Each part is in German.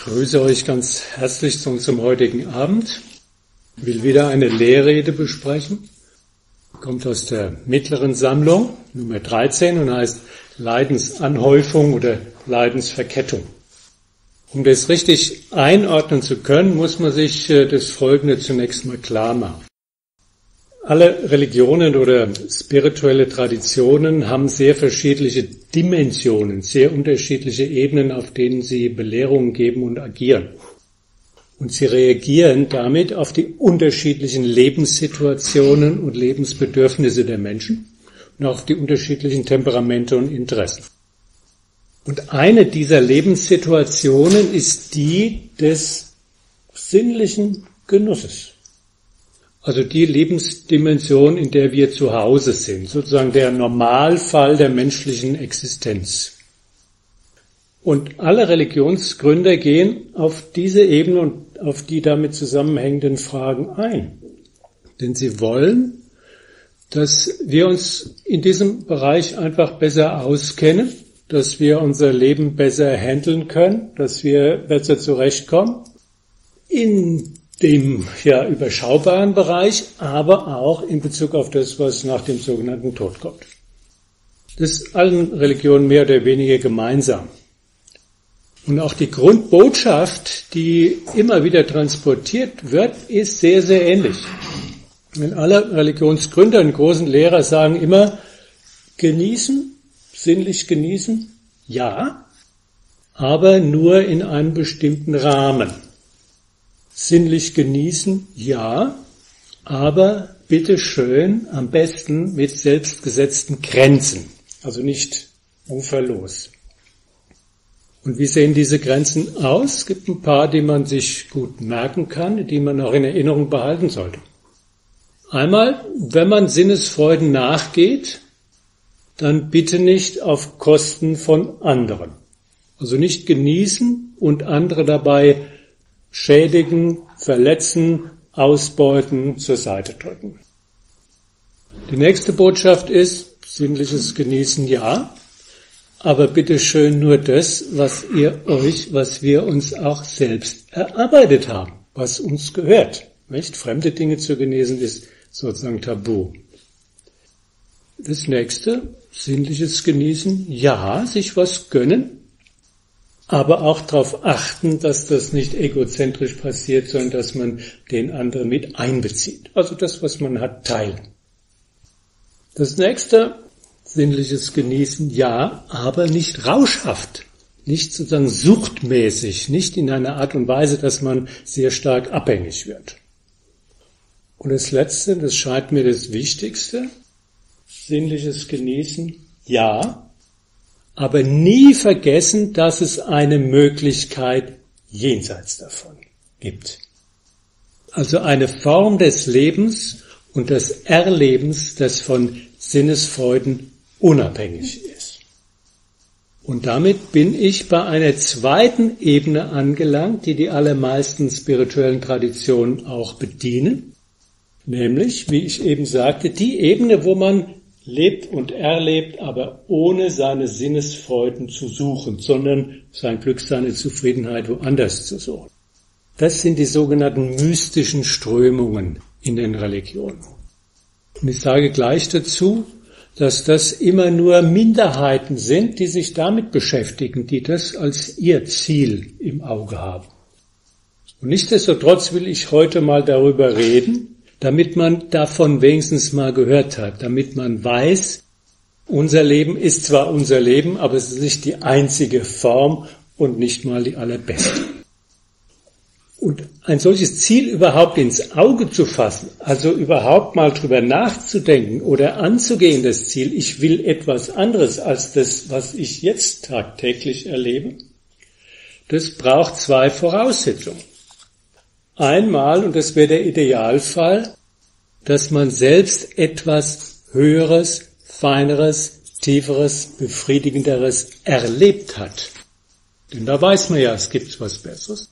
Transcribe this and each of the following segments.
grüße euch ganz herzlich zu unserem heutigen Abend. Ich will wieder eine Lehrrede besprechen. Kommt aus der mittleren Sammlung, Nummer 13, und heißt Leidensanhäufung oder Leidensverkettung. Um das richtig einordnen zu können, muss man sich das Folgende zunächst mal klar machen. Alle Religionen oder spirituelle Traditionen haben sehr verschiedene Dimensionen, sehr unterschiedliche Ebenen, auf denen sie Belehrungen geben und agieren. Und sie reagieren damit auf die unterschiedlichen Lebenssituationen und Lebensbedürfnisse der Menschen und auf die unterschiedlichen Temperamente und Interessen. Und eine dieser Lebenssituationen ist die des sinnlichen Genusses. Also die Lebensdimension, in der wir zu Hause sind, sozusagen der Normalfall der menschlichen Existenz. Und alle Religionsgründer gehen auf diese Ebene und auf die damit zusammenhängenden Fragen ein. Denn sie wollen, dass wir uns in diesem Bereich einfach besser auskennen, dass wir unser Leben besser handeln können, dass wir besser zurechtkommen in dem überschaubaren Bereich, aber auch in Bezug auf das, was nach dem sogenannten Tod kommt. Das ist allen Religionen mehr oder weniger gemeinsam. Und auch die Grundbotschaft, die immer wieder transportiert wird, ist sehr, sehr ähnlich. Denn alle Religionsgründer und großen Lehrer sagen immer, genießen, sinnlich genießen, ja, aber nur in einem bestimmten Rahmen. Sinnlich genießen, ja, aber bitteschön am besten mit selbstgesetzten Grenzen, also nicht uferlos. Und wie sehen diese Grenzen aus? Es gibt ein paar, die man sich gut merken kann, die man auch in Erinnerung behalten sollte. Einmal, wenn man Sinnesfreuden nachgeht, dann bitte nicht auf Kosten von anderen. Also nicht genießen und andere dabei schädigen, verletzen, ausbeuten, zur Seite drücken. Die nächste Botschaft ist, sinnliches Genießen ja, aber bitte schön nur das, was wir uns auch selbst erarbeitet haben, was uns gehört. Nicht? Fremde Dinge zu genießen ist sozusagen tabu. Das nächste, sinnliches Genießen, ja, sich was gönnen, aber auch darauf achten, dass das nicht egozentrisch passiert, sondern dass man den anderen mit einbezieht. Also das, was man hat, teilen. Das nächste, sinnliches Genießen, ja, aber nicht rauschhaft, nicht sozusagen suchtmäßig, nicht in einer Art und Weise, dass man sehr stark abhängig wird. Und das letzte, das scheint mir das Wichtigste, sinnliches Genießen, ja, aber nie vergessen, dass es eine Möglichkeit jenseits davon gibt. Also eine Form des Lebens und des Erlebens, das von Sinnesfreuden unabhängig ist. Und damit bin ich bei einer zweiten Ebene angelangt, die die allermeisten spirituellen Traditionen auch bedienen, nämlich, wie ich eben sagte, die Ebene, wo man lebt und erlebt, aber ohne seine Sinnesfreuden zu suchen, sondern sein Glück, seine Zufriedenheit woanders zu suchen. Das sind die sogenannten mystischen Strömungen in den Religionen. Und ich sage gleich dazu, dass das immer nur Minderheiten sind, die sich damit beschäftigen, die das als ihr Ziel im Auge haben. Und nichtsdestotrotz will ich heute mal darüber reden, damit man davon wenigstens mal gehört hat, damit man weiß, unser Leben ist zwar unser Leben, aber es ist nicht die einzige Form und nicht mal die allerbeste. Und ein solches Ziel überhaupt ins Auge zu fassen, also überhaupt mal drüber nachzudenken oder anzugehen, das Ziel, ich will etwas anderes als das, was ich jetzt tagtäglich erlebe, das braucht zwei Voraussetzungen. Einmal, und das wäre der Idealfall, dass man selbst etwas Höheres, Feineres, Tieferes, Befriedigenderes erlebt hat. Denn da weiß man ja, es gibt was Besseres.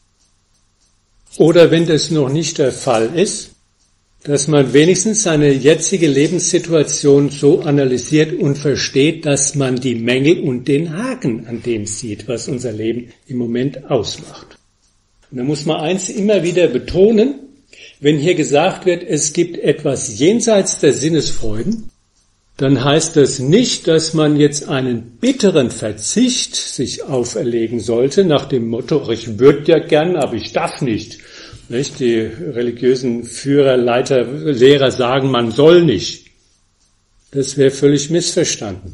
Oder wenn das noch nicht der Fall ist, dass man wenigstens seine jetzige Lebenssituation so analysiert und versteht, dass man die Mängel und den Haken an dem sieht, was unser Leben im Moment ausmacht. Und da muss man eins immer wieder betonen, wenn hier gesagt wird, es gibt etwas jenseits der Sinnesfreuden, dann heißt das nicht, dass man jetzt einen bitteren Verzicht sich auferlegen sollte, nach dem Motto, ich würde ja gern, aber ich darf nicht. Nicht? Die religiösen Führer, Leiter, Lehrer sagen, man soll nicht. Das wäre völlig missverstanden.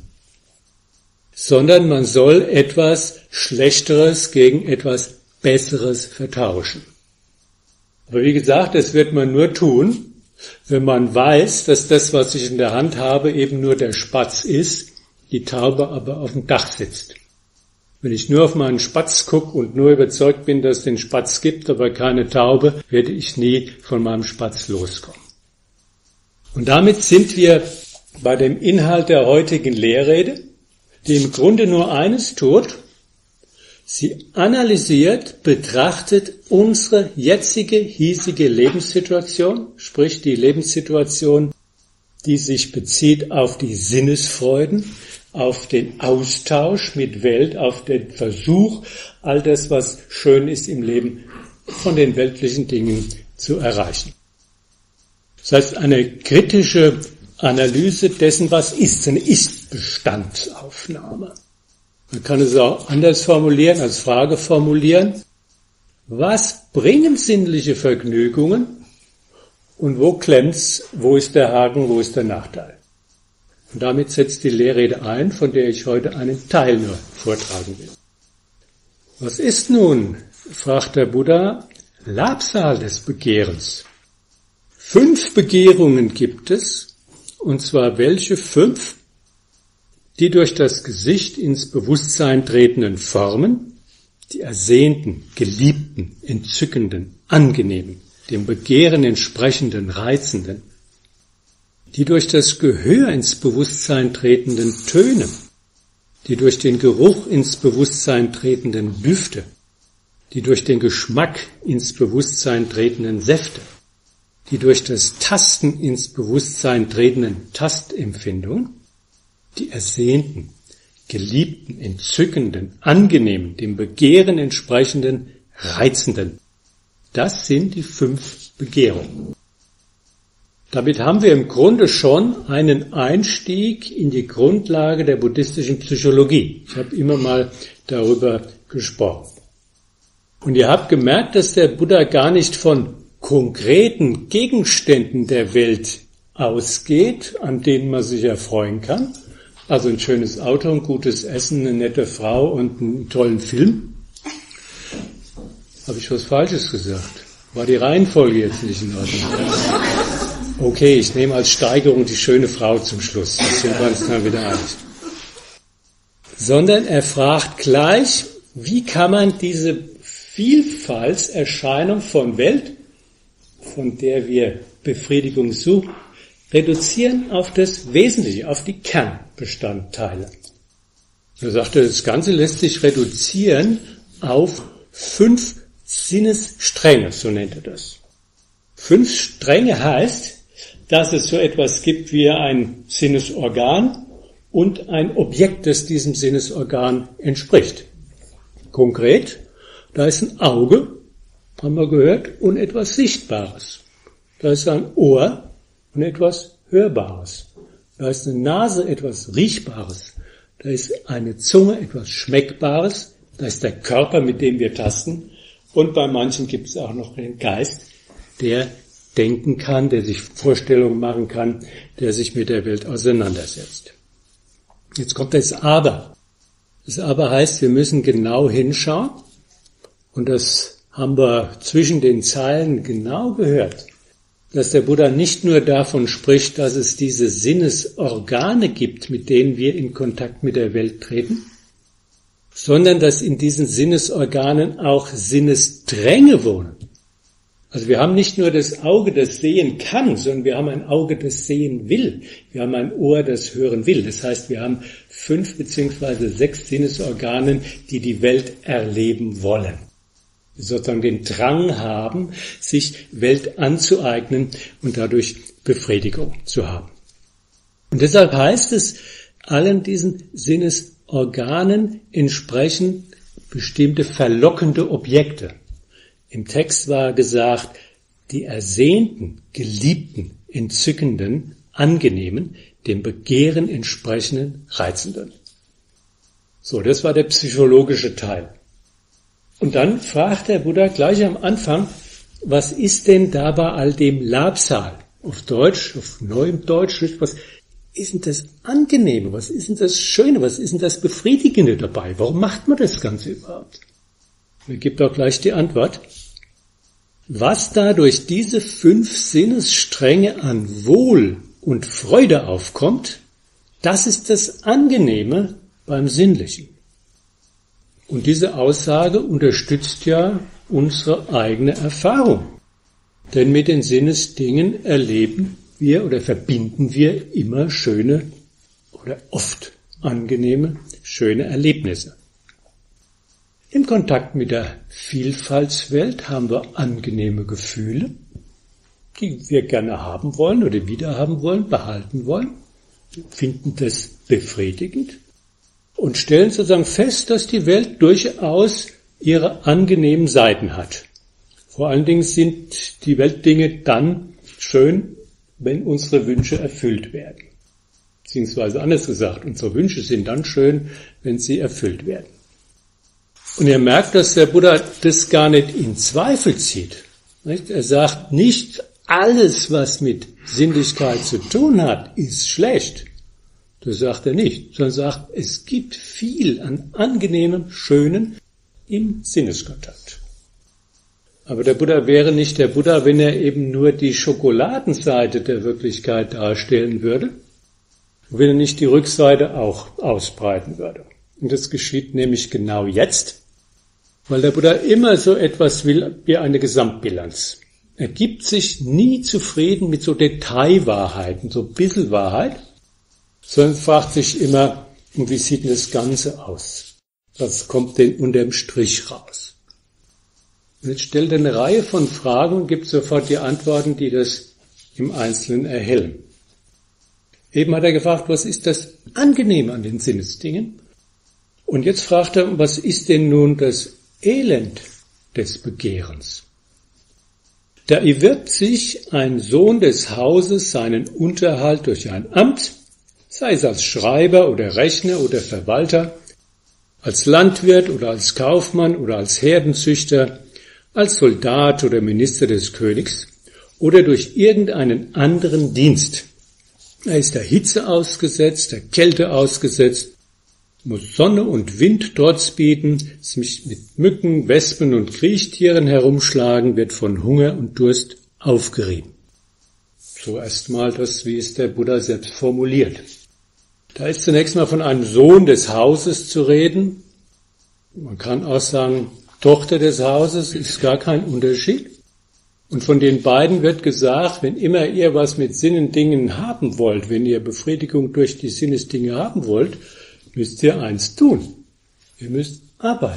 Sondern man soll etwas Schlechteres gegen etwas Besseres vertauschen. Aber wie gesagt, das wird man nur tun, wenn man weiß, dass das, was ich in der Hand habe, eben nur der Spatz ist, die Taube aber auf dem Dach sitzt. Wenn ich nur auf meinen Spatz gucke und nur überzeugt bin, dass es den Spatz gibt, aber keine Taube, werde ich nie von meinem Spatz loskommen. Und damit sind wir bei dem Inhalt der heutigen Lehrrede, die im Grunde nur eines tut: Sie analysiert, betrachtet unsere jetzige, hiesige Lebenssituation, sprich die Lebenssituation, die sich bezieht auf die Sinnesfreuden, auf den Austausch mit Welt, auf den Versuch, all das, was schön ist im Leben, von den weltlichen Dingen zu erreichen. Das heißt, eine kritische Analyse dessen, was ist, eine Ist-Bestandsaufnahme. Man kann es auch anders formulieren, als Frage formulieren: Was bringen sinnliche Vergnügungen und wo klemmt's, wo ist der Haken, wo ist der Nachteil? Und damit setzt die Lehrrede ein, von der ich heute einen Teil nur vortragen will. Was ist nun, fragt der Buddha, Labsal des Begehrens? 5 Begehrungen gibt es, und zwar welche 5? Die durch das Gesicht ins Bewusstsein tretenden Formen, die ersehnten, geliebten, entzückenden, angenehmen, dem Begehren entsprechenden, reizenden, die durch das Gehör ins Bewusstsein tretenden Töne, die durch den Geruch ins Bewusstsein tretenden Düfte, die durch den Geschmack ins Bewusstsein tretenden Säfte, die durch das Tasten ins Bewusstsein tretenden Tastempfindungen, die ersehnten, geliebten, entzückenden, angenehmen, dem Begehren entsprechenden, reizenden. Das sind die 5 Begehrungen. Damit haben wir im Grunde schon einen Einstieg in die Grundlage der buddhistischen Psychologie. Ich habe immer mal darüber gesprochen. Und ihr habt gemerkt, dass der Buddha gar nicht von konkreten Gegenständen der Welt ausgeht, an denen man sich erfreuen kann. Also ein schönes Auto, ein gutes Essen, eine nette Frau und einen tollen Film. Habe ich was Falsches gesagt? War die Reihenfolge jetzt nicht in Ordnung? Okay, ich nehme als Steigerung die schöne Frau zum Schluss. Das sind wir uns dann wieder einig. Sondern er fragt gleich, wie kann man diese Vielfaltserscheinung von Welt, von der wir Befriedigung suchen, reduzieren auf das Wesentliche, auf die Kernbestandteile. Er sagte, das Ganze lässt sich reduzieren auf 5 Sinnesstränge, so nennt er das. 5 Stränge heißt, dass es so etwas gibt wie ein Sinnesorgan und ein Objekt, das diesem Sinnesorgan entspricht. Konkret, da ist ein Auge, haben wir gehört, und etwas Sichtbares. Da ist ein Ohr und etwas Hörbares. Da ist eine Nase, etwas Riechbares. Da ist eine Zunge, etwas Schmeckbares. Da ist der Körper, mit dem wir tasten. Und bei manchen gibt es auch noch den Geist, der denken kann, der sich Vorstellungen machen kann, der sich mit der Welt auseinandersetzt. Jetzt kommt das Aber. Das Aber heißt, wir müssen genau hinschauen. Und das haben wir zwischen den Zeilen genau gehört, dass der Buddha nicht nur davon spricht, dass es diese Sinnesorgane gibt, mit denen wir in Kontakt mit der Welt treten, sondern dass in diesen Sinnesorganen auch Sinnesstränge wohnen. Also wir haben nicht nur das Auge, das sehen kann, sondern wir haben ein Auge, das sehen will. Wir haben ein Ohr, das hören will. Das heißt, wir haben 5 bzw. 6 Sinnesorgane, die die Welt erleben wollen. Sozusagen den Drang haben, sich Welt anzueignen und dadurch Befriedigung zu haben. Und deshalb heißt es, allen diesen Sinnesorganen entsprechen bestimmte verlockende Objekte, Im Text war gesagt, die ersehnten, geliebten, entzückenden, angenehmen, dem Begehren entsprechenden, reizenden. So, das war der psychologische Teil. Und dann fragt der Buddha gleich am Anfang, was ist denn da bei all dem Labsal? Auf Deutsch, auf neuem Deutsch, was ist denn das Angenehme? Was ist denn das Schöne? Was ist denn das Befriedigende dabei? Warum macht man das Ganze überhaupt? Er gibt auch gleich die Antwort. Was da durch diese 5 Sinnesstränge an Wohl und Freude aufkommt, das ist das Angenehme beim Sinnlichen. Und diese Aussage unterstützt ja unsere eigene Erfahrung. Denn mit den Sinnesdingen erleben wir oder verbinden wir immer schöne oder oft angenehme, schöne Erlebnisse. Im Kontakt mit der Vielfaltswelt haben wir angenehme Gefühle, die wir gerne haben wollen oder wiederhaben wollen, behalten wollen. Wir finden das befriedigend und stellen sozusagen fest, dass die Welt durchaus ihre angenehmen Seiten hat. Vor allen Dingen sind die Weltdinge dann schön, wenn unsere Wünsche erfüllt werden. Beziehungsweise anders gesagt, unsere Wünsche sind dann schön, wenn sie erfüllt werden. Und ihr merkt, dass der Buddha das gar nicht in Zweifel zieht. Er sagt nicht, alles, was mit Sinnlichkeit zu tun hat, ist schlecht. Das sagt er nicht, sondern sagt, es gibt viel an angenehmem, schönen im Sinneskontakt. Aber der Buddha wäre nicht der Buddha, wenn er eben nur die Schokoladenseite der Wirklichkeit darstellen würde, wenn er nicht die Rückseite auch ausbreiten würde. Und das geschieht nämlich genau jetzt, weil der Buddha immer so etwas will wie eine Gesamtbilanz. Er gibt sich nie zufrieden mit so Detailwahrheiten, so ein bisschen Wahrheit, sondern fragt sich immer, wie sieht denn das Ganze aus? Was kommt denn unterm Strich raus? Und jetzt stellt er eine Reihe von Fragen und gibt sofort die Antworten, die das im Einzelnen erhellen. Eben hat er gefragt, was ist das Angenehme an den Sinnesdingen? Und jetzt fragt er, was ist denn nun das Elend des Begehrens? Da erwirbt sich ein Sohn des Hauses seinen Unterhalt durch ein Amt, sei es als Schreiber oder Rechner oder Verwalter, als Landwirt oder als Kaufmann oder als Herdenzüchter, als Soldat oder Minister des Königs oder durch irgendeinen anderen Dienst. Er ist der Hitze ausgesetzt, der Kälte ausgesetzt, muss Sonne und Wind trotz bieten, sich mit Mücken, Wespen und Kriechtieren herumschlagen, wird von Hunger und Durst aufgerieben. So erstmal das, wie es der Buddha selbst formuliert. Da ist zunächst mal von einem Sohn des Hauses zu reden. Man kann auch sagen, Tochter des Hauses, ist gar kein Unterschied. Und von den beiden wird gesagt, wenn immer ihr was mit Sinnendingen haben wollt, wenn ihr Befriedigung durch die Sinnesdinge haben wollt, müsst ihr eins tun. Ihr müsst arbeiten.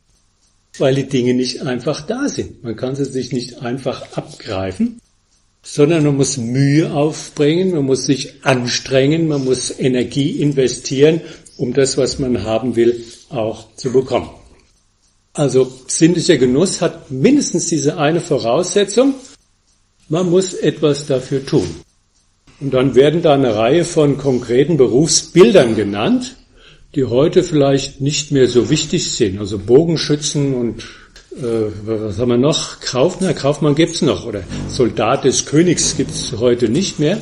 Weil die Dinge nicht einfach da sind. Man kann sie sich nicht einfach abgreifen, sondern man muss Mühe aufbringen, man muss sich anstrengen, man muss Energie investieren, um das, was man haben will, auch zu bekommen. Also sinnlicher Genuss hat mindestens diese eine Voraussetzung, man muss etwas dafür tun. Und dann werden da eine Reihe von konkreten Berufsbildern genannt, die heute vielleicht nicht mehr so wichtig sind. Also Bogenschützen und was haben wir noch? Kaufmann gibt's noch, oder Soldat des Königs gibt's heute nicht mehr.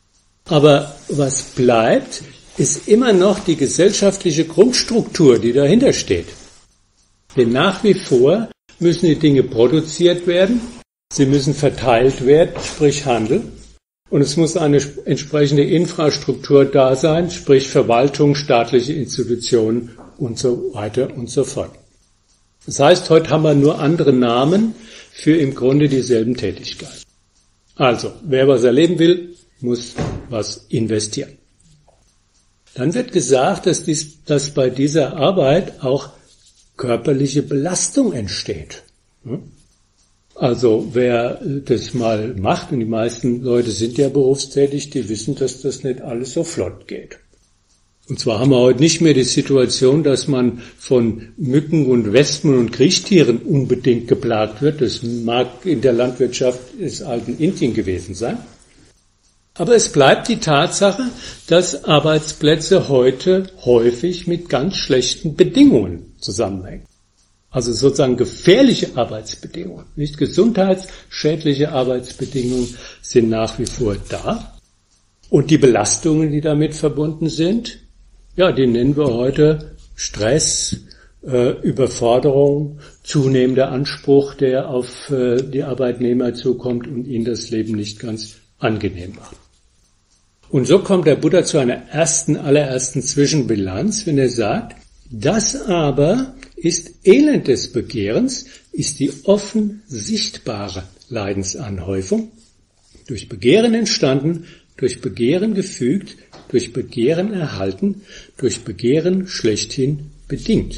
Aber was bleibt, ist immer noch die gesellschaftliche Grundstruktur, die dahinter steht. Denn nach wie vor müssen die Dinge produziert werden, sie müssen verteilt werden, sprich Handel, und es muss eine entsprechende Infrastruktur da sein, sprich Verwaltung, staatliche Institutionen und so weiter und so fort. Das heißt, heute haben wir nur andere Namen für im Grunde dieselben Tätigkeiten. Also, wer was erleben will, muss was investieren. Dann wird gesagt, dass bei dieser Arbeit auch körperliche Belastung entsteht. Also wer das mal macht, und die meisten Leute sind ja berufstätig, die wissen, dass das nicht alles so flott geht. Und zwar haben wir heute nicht mehr die Situation, dass man von Mücken und Wespen und Kriechtieren unbedingt geplagt wird. Das mag in der Landwirtschaft des alten Indien gewesen sein. Aber es bleibt die Tatsache, dass Arbeitsplätze heute häufig mit ganz schlechten Bedingungen zusammenhängen. Also sozusagen gefährliche Arbeitsbedingungen, nicht gesundheitsschädliche Arbeitsbedingungen sind nach wie vor da. Und die Belastungen, die damit verbunden sind, ja, die nennen wir heute Stress, Überforderung, zunehmender Anspruch, der auf die Arbeitnehmer zukommt und ihnen das Leben nicht ganz angenehm macht. Und so kommt der Buddha zu einer allerersten Zwischenbilanz, wenn er sagt, das aber ist Elend des Begehrens, ist die offen sichtbare Leidensanhäufung, durch Begehren entstanden, durch Begehren gefügt, durch Begehren erhalten, durch Begehren schlechthin bedingt.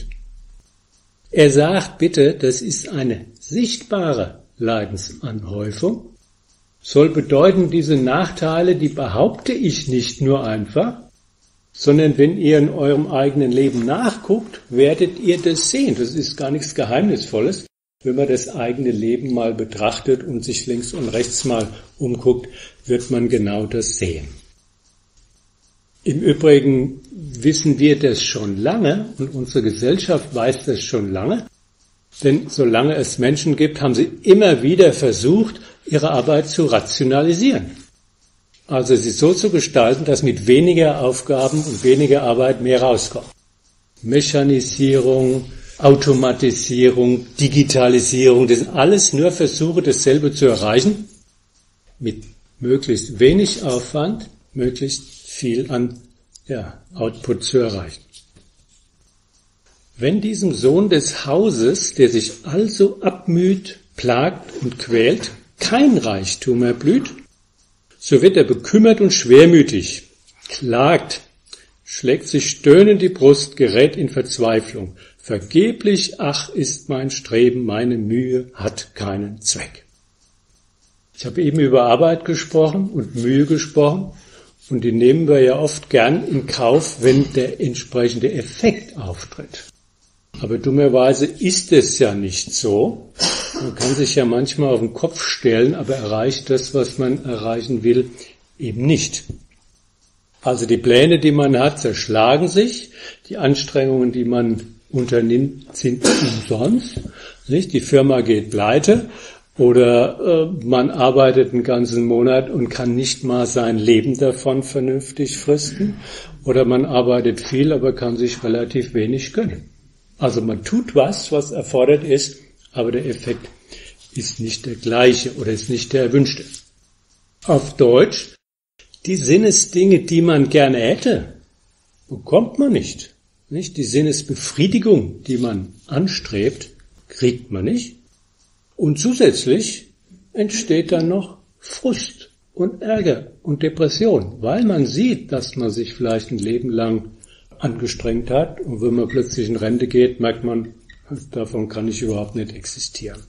Er sagt bitte, das ist eine sichtbare Leidensanhäufung, soll bedeuten, diese Nachteile, die behaupte ich nicht nur einfach, sondern wenn ihr in eurem eigenen Leben nachguckt, werdet ihr das sehen. Das ist gar nichts Geheimnisvolles. Wenn man das eigene Leben mal betrachtet und sich links und rechts mal umguckt, wird man genau das sehen. Im Übrigen wissen wir das schon lange und unsere Gesellschaft weiß das schon lange, denn solange es Menschen gibt, haben sie immer wieder versucht, ihre Arbeit zu rationalisieren. Also sie so zu gestalten, dass mit weniger Aufgaben und weniger Arbeit mehr rauskommt. Mechanisierung, Automatisierung, Digitalisierung, das sind alles nur Versuche, dasselbe zu erreichen, mit möglichst wenig Aufwand, möglichst viel an Output zu erreichen. Wenn diesem Sohn des Hauses, der sich also abmüht, plagt und quält, kein Reichtum erblüht, so wird er bekümmert und schwermütig, klagt, schlägt sich stöhnend die Brust, gerät in Verzweiflung. Vergeblich, ach, ist mein Streben, meine Mühe hat keinen Zweck. Ich habe eben über Arbeit gesprochen und Mühe gesprochen und die nehmen wir ja oft gern in Kauf, wenn der entsprechende Effekt auftritt. Aber dummerweise ist es ja nicht so. Man kann sich ja manchmal auf den Kopf stellen, aber erreicht das, was man erreichen will, eben nicht. Also die Pläne, die man hat, zerschlagen sich. Die Anstrengungen, die man unternimmt, sind umsonst. Nicht? Die Firma geht pleite oder man arbeitet einen ganzen Monat und kann nicht mal sein Leben davon vernünftig fristen. Oder man arbeitet viel, aber kann sich relativ wenig gönnen. Also man tut was erfordert ist, aber der Effekt ist nicht der gleiche oder ist nicht der erwünschte. Auf Deutsch, die Sinnesdinge, die man gerne hätte, bekommt man nicht. Die Sinnesbefriedigung, die man anstrebt, kriegt man nicht. Und zusätzlich entsteht dann noch Frust und Ärger und Depression, weil man sieht, dass man sich vielleicht ein Leben lang angestrengt hat und wenn man plötzlich in Rente geht, merkt man, davon kann ich überhaupt nicht existieren.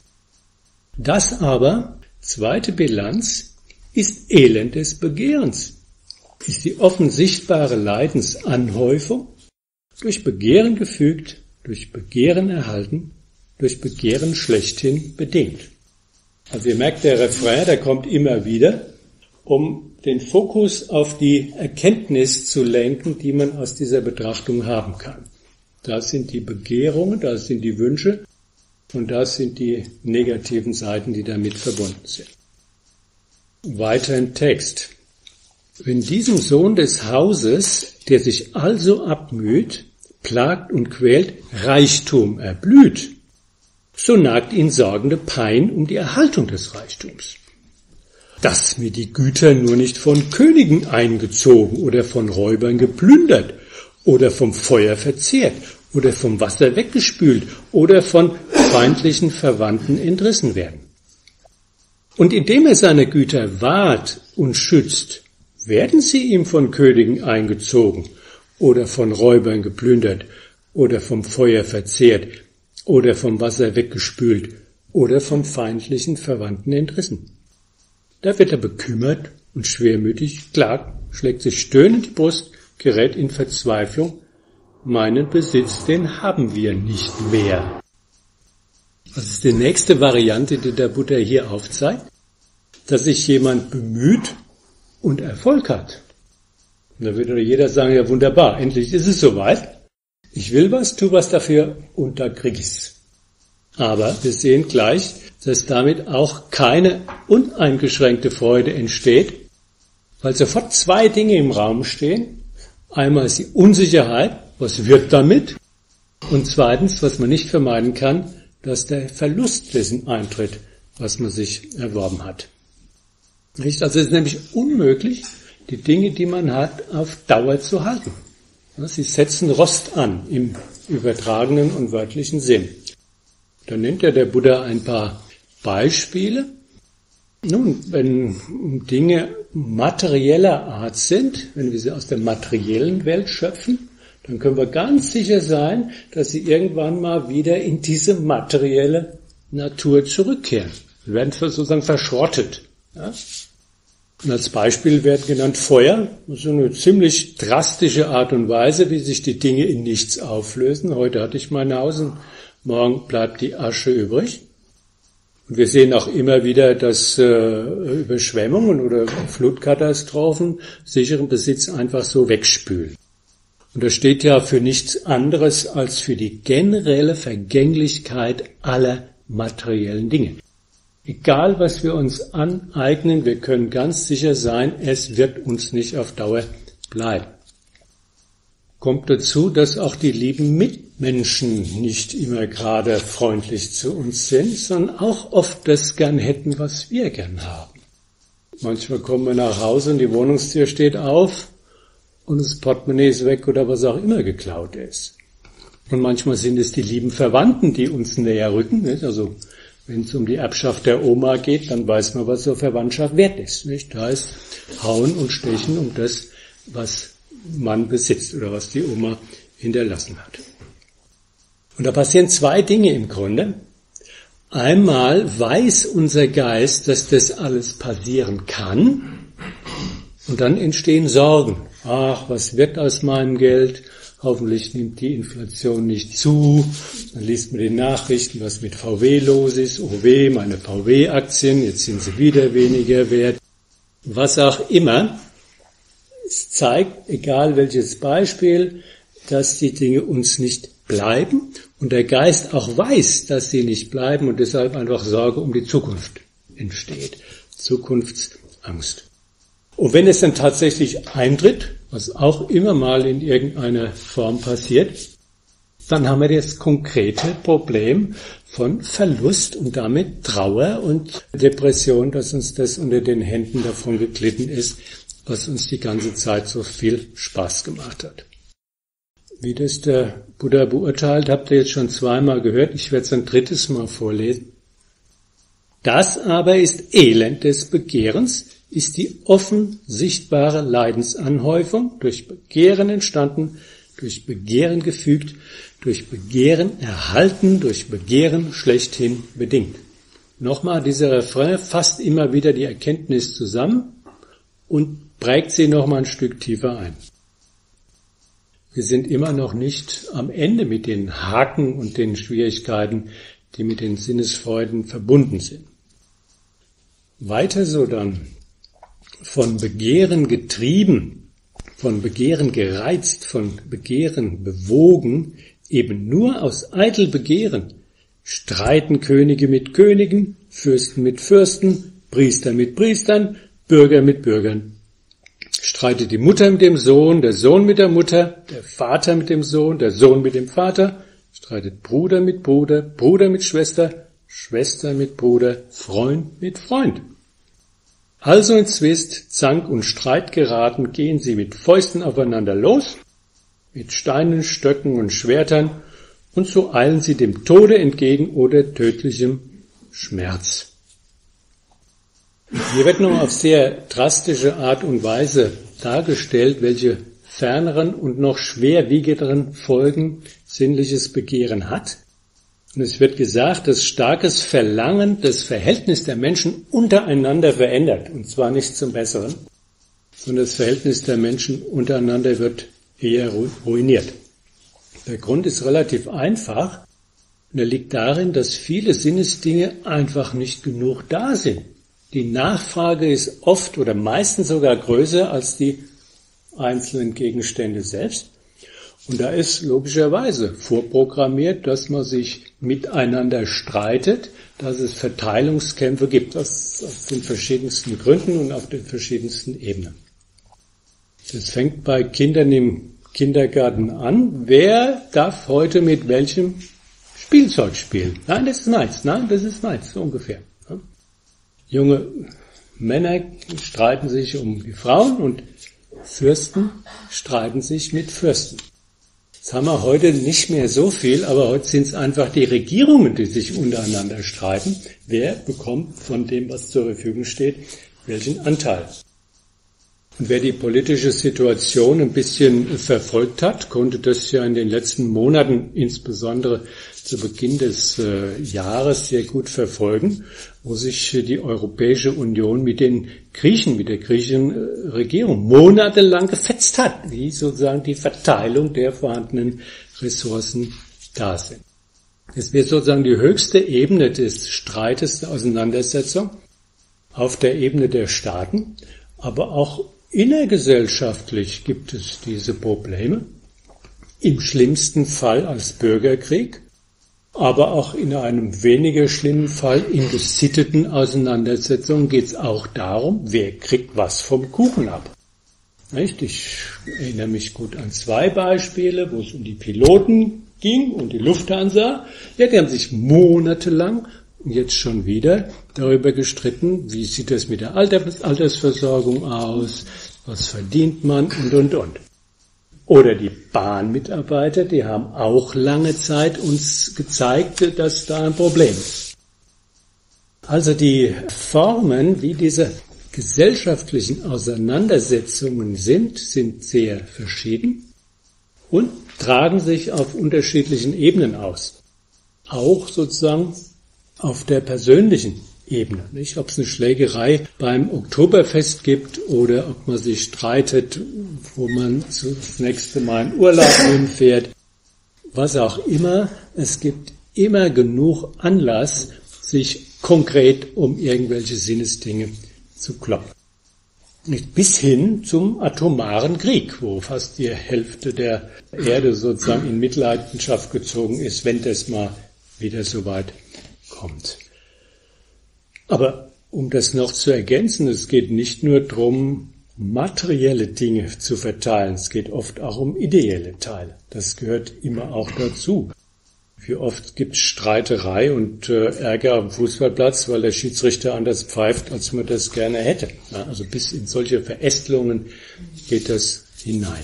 Das aber, zweite Bilanz, ist Elend des Begehrens, ist die offen sichtbare Leidensanhäufung, durch Begehren gefügt, durch Begehren erhalten, durch Begehren schlechthin bedingt. Also ihr merkt, der Refrain, der kommt immer wieder, um den Fokus auf die Erkenntnis zu lenken, die man aus dieser Betrachtung haben kann. Da sind die Begehrungen, da sind die Wünsche und da sind die negativen Seiten, die damit verbunden sind. Weiter im Text. Wenn diesem Sohn des Hauses, der sich also abmüht, plagt und quält, Reichtum erblüht, so nagt ihn sorgende Pein um die Erhaltung des Reichtums. Dass mir die Güter nur nicht von Königen eingezogen oder von Räubern geplündert oder vom Feuer verzehrt oder vom Wasser weggespült oder von feindlichen Verwandten entrissen werden. Und indem er seine Güter wahrt und schützt, werden sie ihm von Königen eingezogen oder von Räubern geplündert oder vom Feuer verzehrt oder vom Wasser weggespült oder von feindlichen Verwandten entrissen. Da wird er bekümmert und schwermütig, klagt, schlägt sich stöhnend die Brust, gerät in Verzweiflung, meinen Besitz, den haben wir nicht mehr. Das ist die nächste Variante, die der Buddha hier aufzeigt, dass sich jemand bemüht und Erfolg hat. Und da würde jeder sagen, ja wunderbar, endlich ist es soweit. Ich will was, tu was dafür und da krieg ich's. Aber wir sehen gleich, dass damit auch keine uneingeschränkte Freude entsteht, weil sofort zwei Dinge im Raum stehen. Einmal ist die Unsicherheit, was wird damit? Und zweitens, was man nicht vermeiden kann, dass der Verlust dessen eintritt, was man sich erworben hat. Nicht? Also es ist nämlich unmöglich, die Dinge, die man hat, auf Dauer zu halten. Sie setzen Rost an im übertragenen und wörtlichen Sinn. Da nennt ja der Buddha ein paar Beispiele. Nun, wenn Dinge materieller Art sind, wenn wir sie aus der materiellen Welt schöpfen, dann können wir ganz sicher sein, dass sie irgendwann mal wieder in diese materielle Natur zurückkehren. Sie werden sozusagen verschrottet. Ja? Und als Beispiel wird genannt Feuer, so eine ziemlich drastische Art und Weise, wie sich die Dinge in nichts auflösen. Heute hatte ich mein Haus und morgen bleibt die Asche übrig. Und wir sehen auch immer wieder, dass Überschwemmungen oder Flutkatastrophen sicheren Besitz einfach so wegspülen. Und das steht ja für nichts anderes als für die generelle Vergänglichkeit aller materiellen Dinge. Egal, was wir uns aneignen, wir können ganz sicher sein, es wird uns nicht auf Dauer bleiben. Kommt dazu, dass auch die lieben Mitmenschen nicht immer gerade freundlich zu uns sind, sondern auch oft das gern hätten, was wir gern haben. Manchmal kommen wir nach Hause und die Wohnungstür steht auf und das Portemonnaie ist weg oder was auch immer geklaut ist. Und manchmal sind es die lieben Verwandten, die uns näher rücken, nicht? Also wenn es um die Erbschaft der Oma geht, dann weiß man, was so Verwandtschaft wert ist. Nicht? Da heißt hauen und stechen um das, was man besitzt oder was die Oma hinterlassen hat. Und da passieren zwei Dinge im Grunde. Einmal weiß unser Geist, dass das alles passieren kann, und dann entstehen Sorgen. Ach, was wird aus meinem Geld? Hoffentlich nimmt die Inflation nicht zu. Dann liest man die Nachrichten, was mit VW los ist. Oh weh, meine VW-Aktien, jetzt sind sie wieder weniger wert. Was auch immer. Es zeigt, egal welches Beispiel, dass die Dinge uns nicht bleiben und der Geist auch weiß, dass sie nicht bleiben und deshalb einfach Sorge um die Zukunft entsteht. Zukunftsangst. Und wenn es dann tatsächlich eintritt, was auch immer mal in irgendeiner Form passiert, dann haben wir das konkrete Problem von Verlust und damit Trauer und Depression, dass uns das unter den Händen davon geglitten ist, was uns die ganze Zeit so viel Spaß gemacht hat. Wie das der Buddha beurteilt, habt ihr jetzt schon zweimal gehört, ich werde es ein drittes Mal vorlesen. Das aber ist Elend des Begehrens, ist die offen sichtbare Leidensanhäufung, durch Begehren entstanden, durch Begehren gefügt, durch Begehren erhalten, durch Begehren schlechthin bedingt. Nochmal, dieser Refrain fasst immer wieder die Erkenntnis zusammen und prägt sie nochmal ein Stück tiefer ein. Wir sind immer noch nicht am Ende mit den Haken und den Schwierigkeiten, die mit den Sinnesfreuden verbunden sind. Weiter so dann, von Begehren getrieben, von Begehren gereizt, von Begehren bewogen, eben nur aus eitel Begehren, streiten Könige mit Königen, Fürsten mit Fürsten, Priester mit Priestern, Bürger mit Bürgern. Streitet die Mutter mit dem Sohn, der Sohn mit der Mutter, der Vater mit dem Sohn, der Sohn mit dem Vater, streitet Bruder mit Bruder, Bruder mit Schwester, Schwester mit Bruder, Freund mit Freund. Also in Zwist, Zank und Streit geraten, gehen sie mit Fäusten aufeinander los, mit Steinen, Stöcken und Schwertern, und so eilen sie dem Tode entgegen oder tödlichem Schmerz. Hier wird noch auf sehr drastische Art und Weise dargestellt, welche ferneren und noch schwerwiegenderen Folgen sinnliches Begehren hat. Und es wird gesagt, dass starkes Verlangen das Verhältnis der Menschen untereinander verändert, und zwar nicht zum Besseren. sondern das Verhältnis der Menschen untereinander wird eher ruiniert. Der Grund ist relativ einfach und er liegt darin, dass viele Sinnesdinge einfach nicht genug da sind. Die Nachfrage ist oft oder meistens sogar größer als die einzelnen Gegenstände selbst. Und da ist logischerweise vorprogrammiert, dass man sich miteinander streitet, dass es Verteilungskämpfe gibt, das aus den verschiedensten Gründen und auf den verschiedensten Ebenen. Das fängt bei Kindern im Kindergarten an. Wer darf heute mit welchem Spielzeug spielen? Nein, das ist meins. Nein, das ist meins, so ungefähr. Junge Männer streiten sich um die Frauen und Fürsten streiten sich mit Fürsten. Das haben wir heute nicht mehr so viel, aber heute sind es einfach die Regierungen, die sich untereinander streiten. Wer bekommt von dem, was zur Verfügung steht, welchen Anteil? Und wer die politische Situation ein bisschen verfolgt hat, konnte das ja in den letzten Monaten, insbesondere zu Beginn des Jahres, sehr gut verfolgen, wo sich die Europäische Union mit den Griechen, mit der griechischen Regierung monatelang gefetzt hat, wie sozusagen die Verteilung der vorhandenen Ressourcen da sind. Es wird sozusagen die höchste Ebene des Streites, der Auseinandersetzung auf der Ebene der Staaten, aber auch innergesellschaftlich gibt es diese Probleme, im schlimmsten Fall als Bürgerkrieg, aber auch in einem weniger schlimmen Fall in gesitteten Auseinandersetzungen geht es auch darum, wer kriegt was vom Kuchen ab. Nicht? Ich erinnere mich gut an 2 Beispiele, wo es um die Piloten ging und die Lufthansa. Ja, die haben sich monatelang und jetzt schon wieder darüber gestritten, wie sieht das mit der Altersversorgung aus, was verdient man und. Oder die Bahnmitarbeiter, die haben auch lange Zeit uns gezeigt, dass da ein Problem ist. Also die Formen, wie diese gesellschaftlichen Auseinandersetzungen sind sehr verschieden und tragen sich auf unterschiedlichen Ebenen aus. Auch sozusagen auf der persönlichen Ebene. Nicht? Ob es eine Schlägerei beim Oktoberfest gibt oder ob man sich streitet, wo man das nächste Mal in Urlaub hinfährt. Was auch immer, es gibt immer genug Anlass, sich konkret um irgendwelche Sinnesdinge zu kloppen. Nicht? Bis hin zum atomaren Krieg, wo fast die Hälfte der Erde sozusagen in Mitleidenschaft gezogen ist, wenn das mal wieder so weit kommt. Aber um das noch zu ergänzen, es geht nicht nur darum, materielle Dinge zu verteilen, es geht oft auch um ideelle Teile. Das gehört immer auch dazu. Wie oft gibt es Streiterei und Ärger am Fußballplatz, weil der Schiedsrichter anders pfeift, als man das gerne hätte. Also bis in solche Verästelungen geht das hinein.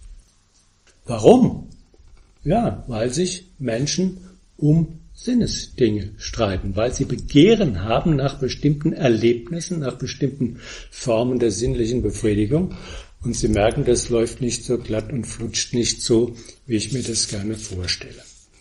Warum? Ja, weil sich Menschen um Sinnesdinge streiten, weil sie Begehren haben nach bestimmten Erlebnissen, nach bestimmten Formen der sinnlichen Befriedigung und sie merken, das läuft nicht so glatt und flutscht nicht so, wie ich mir das gerne vorstelle.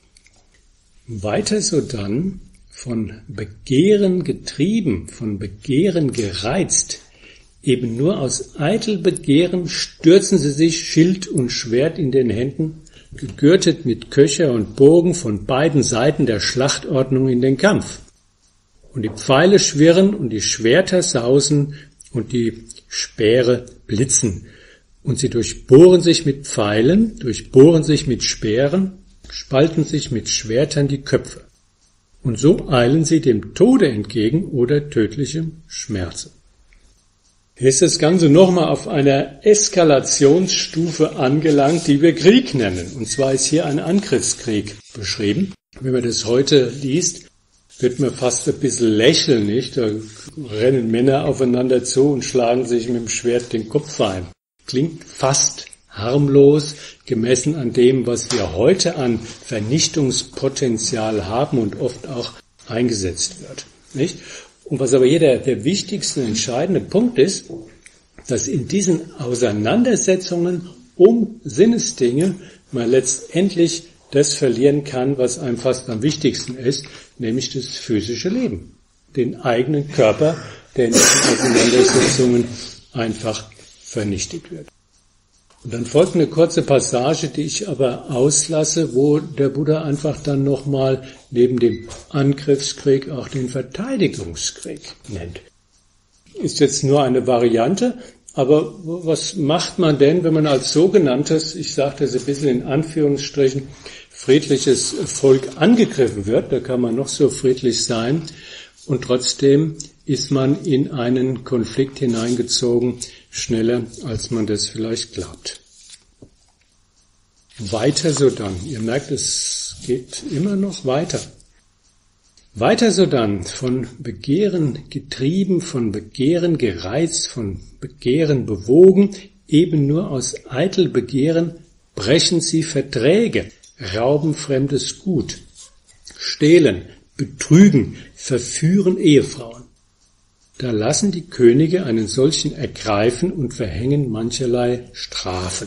Weiter so dann, von Begehren getrieben, von Begehren gereizt, eben nur aus eitel Begehren stürzen sie sich Schild und Schwert in den Händen, gegürtet mit Köcher und Bogen von beiden Seiten der Schlachtordnung in den Kampf. Und die Pfeile schwirren und die Schwerter sausen und die Speere blitzen. Und sie durchbohren sich mit Pfeilen, durchbohren sich mit Speeren, spalten sich mit Schwertern die Köpfe. Und so eilen sie dem Tode entgegen oder tödlichem Schmerze. Hier ist das Ganze nochmal auf einer Eskalationsstufe angelangt, die wir Krieg nennen. Und zwar ist hier ein Angriffskrieg beschrieben. Wenn man das heute liest, wird man fast ein bisschen lächeln, nicht? Da rennen Männer aufeinander zu und schlagen sich mit dem Schwert den Kopf ein. Klingt fast harmlos, gemessen an dem, was wir heute an Vernichtungspotenzial haben und oft auch eingesetzt wird, nicht? Und was aber hier der wichtigste und entscheidende Punkt ist, dass in diesen Auseinandersetzungen um Sinnesdinge man letztendlich das verlieren kann, was einem fast am wichtigsten ist, nämlich das physische Leben. Den eigenen Körper, der in diesen Auseinandersetzungen einfach vernichtet wird. Und dann folgt eine kurze Passage, die ich aber auslasse, wo der Buddha einfach dann nochmal neben dem Angriffskrieg auch den Verteidigungskrieg nennt. Ist jetzt nur eine Variante, aber was macht man denn, wenn man als sogenanntes, ich sage das ein bisschen in Anführungsstrichen, friedliches Volk angegriffen wird? Da kann man noch so friedlich sein und trotzdem ist man in einen Konflikt hineingezogen, schneller als man das vielleicht glaubt. Weiter so dann. Ihr merkt, es geht immer noch weiter. Weiter so dann, von Begehren getrieben, von Begehren gereizt, von Begehren bewogen, eben nur aus eitel Begehren brechen sie Verträge, rauben fremdes Gut, stehlen, betrügen, verführen Ehefrauen. Da lassen die Könige einen solchen ergreifen und verhängen mancherlei Strafen.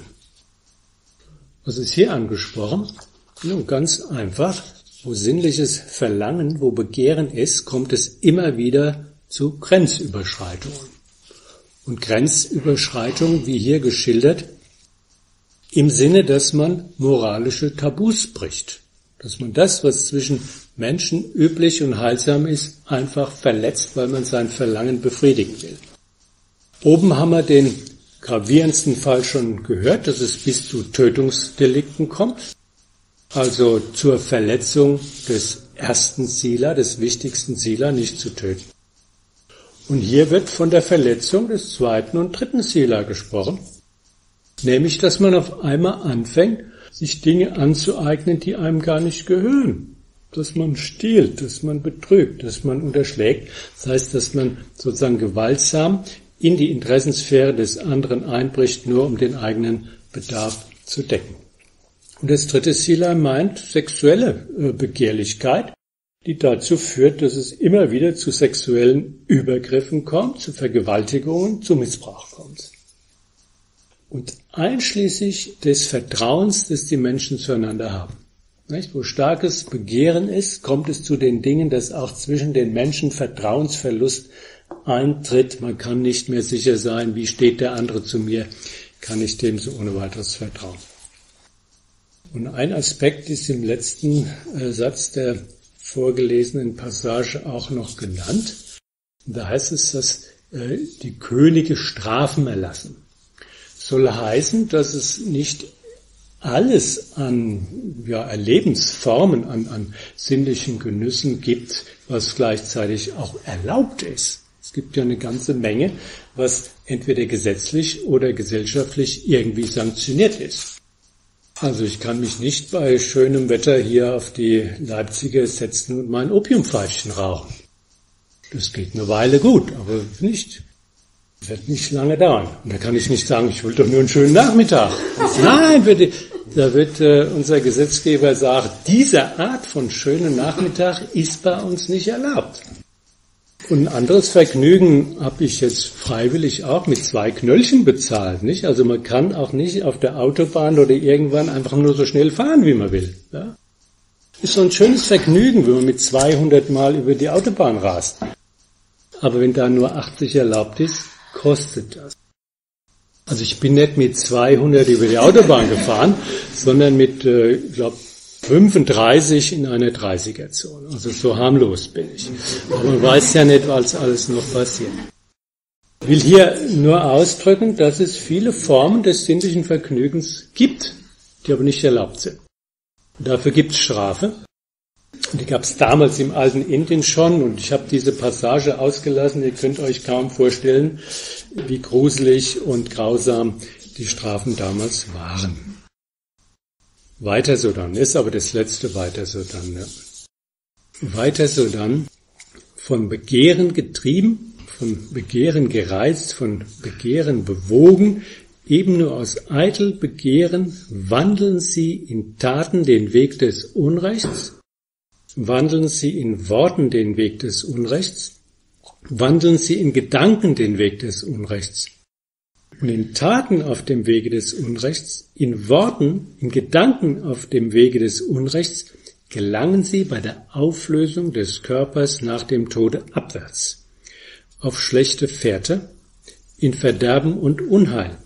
Was ist hier angesprochen? Nun, ganz einfach. Wo sinnliches Verlangen, wo Begehren ist, kommt es immer wieder zu Grenzüberschreitungen. Und Grenzüberschreitungen, wie hier geschildert, im Sinne, dass man moralische Tabus bricht. Dass man das, was zwischen Menschen üblich und heilsam ist, einfach verletzt, weil man sein Verlangen befriedigen will. Oben haben wir den gravierendsten Fall schon gehört, dass es bis zu Tötungsdelikten kommt. Also zur Verletzung des ersten Sila, des wichtigsten Sila, nicht zu töten. Und hier wird von der Verletzung des zweiten und dritten Sila gesprochen, nämlich, dass man auf einmal anfängt, sich Dinge anzueignen, die einem gar nicht gehören. Dass man stiehlt, dass man betrügt, dass man unterschlägt. Das heißt, dass man sozusagen gewaltsam in die Interessensphäre des anderen einbricht, nur um den eigenen Bedarf zu decken. Und das dritte Sila meint sexuelle Begehrlichkeit, die dazu führt, dass es immer wieder zu sexuellen Übergriffen kommt, zu Vergewaltigungen, zu Missbrauch kommt. Und einschließlich des Vertrauens, das die Menschen zueinander haben. Nicht? Wo starkes Begehren ist, kommt es zu den Dingen, dass auch zwischen den Menschen Vertrauensverlust eintritt. Man kann nicht mehr sicher sein, wie steht der andere zu mir, kann ich dem so ohne weiteres vertrauen. Und ein Aspekt ist im letzten Satz der vorgelesenen Passage auch noch genannt. Und da heißt es, dass die Könige Strafen erlassen. Soll heißen, dass es nicht alles an Erlebensformen, an sinnlichen Genüssen gibt, was gleichzeitig auch erlaubt ist. Es gibt ja eine ganze Menge, was entweder gesetzlich oder gesellschaftlich irgendwie sanktioniert ist. Also ich kann mich nicht bei schönem Wetter hier auf die Leipziger setzen und mein Opiumpfeifchen rauchen. Das geht eine Weile gut, aber nicht. Wird nicht lange dauern. Und da kann ich nicht sagen, ich will doch nur einen schönen Nachmittag. Nein, da wird unser Gesetzgeber sagen, diese Art von schönen Nachmittag ist bei uns nicht erlaubt. Und ein anderes Vergnügen habe ich jetzt freiwillig auch mit 2 Knöllchen bezahlt, nicht? Also man kann auch nicht auf der Autobahn oder irgendwann einfach nur so schnell fahren, wie man will. Ja? Ist so ein schönes Vergnügen, wenn man mit 200 Mal über die Autobahn rast. Aber wenn da nur 80 erlaubt ist, kostet das. Also ich bin nicht mit 200 über die Autobahn gefahren, sondern mit, 35 in einer 30er-Zone. Also so harmlos bin ich. Aber man weiß ja nicht, was alles noch passiert. Ich will hier nur ausdrücken, dass es viele Formen des sinnlichen Vergnügens gibt, die aber nicht erlaubt sind. Und dafür gibt es Strafe. Und die gab es damals im alten Indien schon. Und ich habe diese Passage ausgelassen. Ihr könnt euch kaum vorstellen, wie gruselig und grausam die Strafen damals waren. Weiter so dann, ist aber das letzte weiter so dann. Ja. Weiter so dann, von Begehren getrieben, von Begehren gereizt, von Begehren bewogen, eben nur aus eitel Begehren wandeln sie in Taten den Weg des Unrechts, wandeln sie in Worten den Weg des Unrechts, wandeln sie in Gedanken den Weg des Unrechts. Und in Taten auf dem Wege des Unrechts, in Worten, in Gedanken auf dem Wege des Unrechts, gelangen sie bei der Auflösung des Körpers nach dem Tode abwärts, auf schlechte Fährte, in Verderben und Unheil.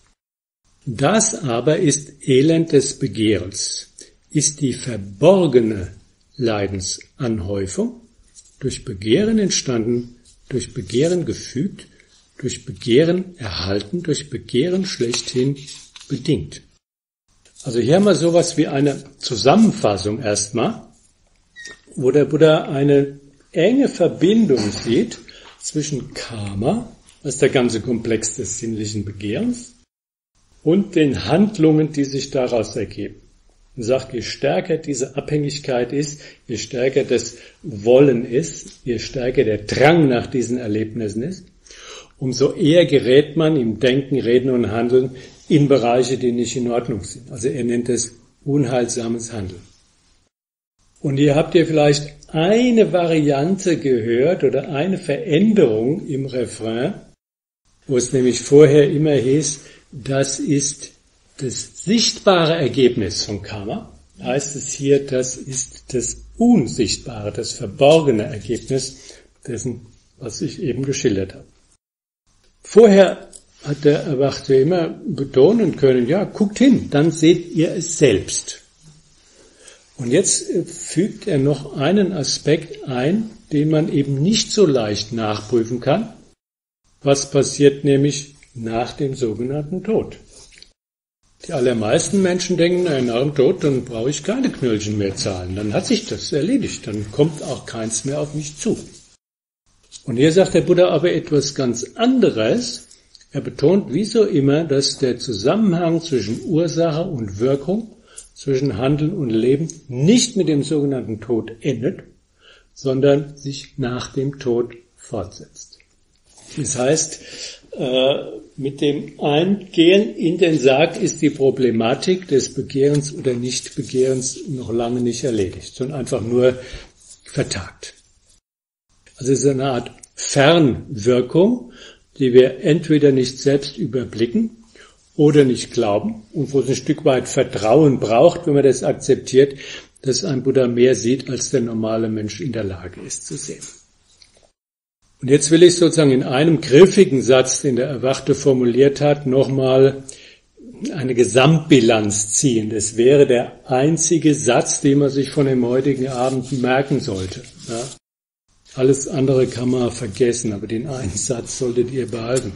Das aber ist Elend des Begehrens, ist die verborgene Leidensanhäufung, durch Begehren entstanden, durch Begehren gefügt, durch Begehren erhalten, durch Begehren schlechthin bedingt. Also hier haben wir sowas wie eine Zusammenfassung erstmal, wo der Buddha eine enge Verbindung sieht zwischen Karma, das ist der ganze Komplex des sinnlichen Begehrens, und den Handlungen, die sich daraus ergeben. Er sagt, je stärker diese Abhängigkeit ist, je stärker das Wollen ist, je stärker der Drang nach diesen Erlebnissen ist, umso eher gerät man im Denken, Reden und Handeln in Bereiche, die nicht in Ordnung sind. Also er nennt es unheilsames Handeln. Und hier habt ihr vielleicht eine Variante gehört oder eine Veränderung im Refrain, wo es nämlich vorher immer hieß, das ist das sichtbare Ergebnis von Karma. Heißt es hier, das ist das unsichtbare, das verborgene Ergebnis dessen, was ich eben geschildert habe. Vorher hat der Erwachte immer betonen können, ja, guckt hin, dann seht ihr es selbst. Und jetzt fügt er noch einen Aspekt ein, den man eben nicht so leicht nachprüfen kann. Was passiert nämlich nach dem sogenannten Tod? Die allermeisten Menschen denken, nach dem Tod, dann brauche ich keine Knöllchen mehr zahlen. Dann hat sich das erledigt, dann kommt auch keins mehr auf mich zu. Und hier sagt der Buddha aber etwas ganz anderes. Er betont wie so immer, dass der Zusammenhang zwischen Ursache und Wirkung, zwischen Handeln und Leben nicht mit dem sogenannten Tod endet, sondern sich nach dem Tod fortsetzt. Das heißt, mit dem Eingehen in den Sarg ist die Problematik des Begehrens oder Nichtbegehrens noch lange nicht erledigt, sondern einfach nur vertagt. Also es ist eine Art Fernwirkung, die wir entweder nicht selbst überblicken oder nicht glauben und wo es ein Stück weit Vertrauen braucht, wenn man das akzeptiert, dass ein Buddha mehr sieht, als der normale Mensch in der Lage ist zu sehen. Und jetzt will ich sozusagen in einem griffigen Satz, den der Erwachte formuliert hat, nochmal eine Gesamtbilanz ziehen. Das wäre der einzige Satz, den man sich von dem heutigen Abend merken sollte. Ja? Alles andere kann man vergessen, aber den einen Satz solltet ihr behalten.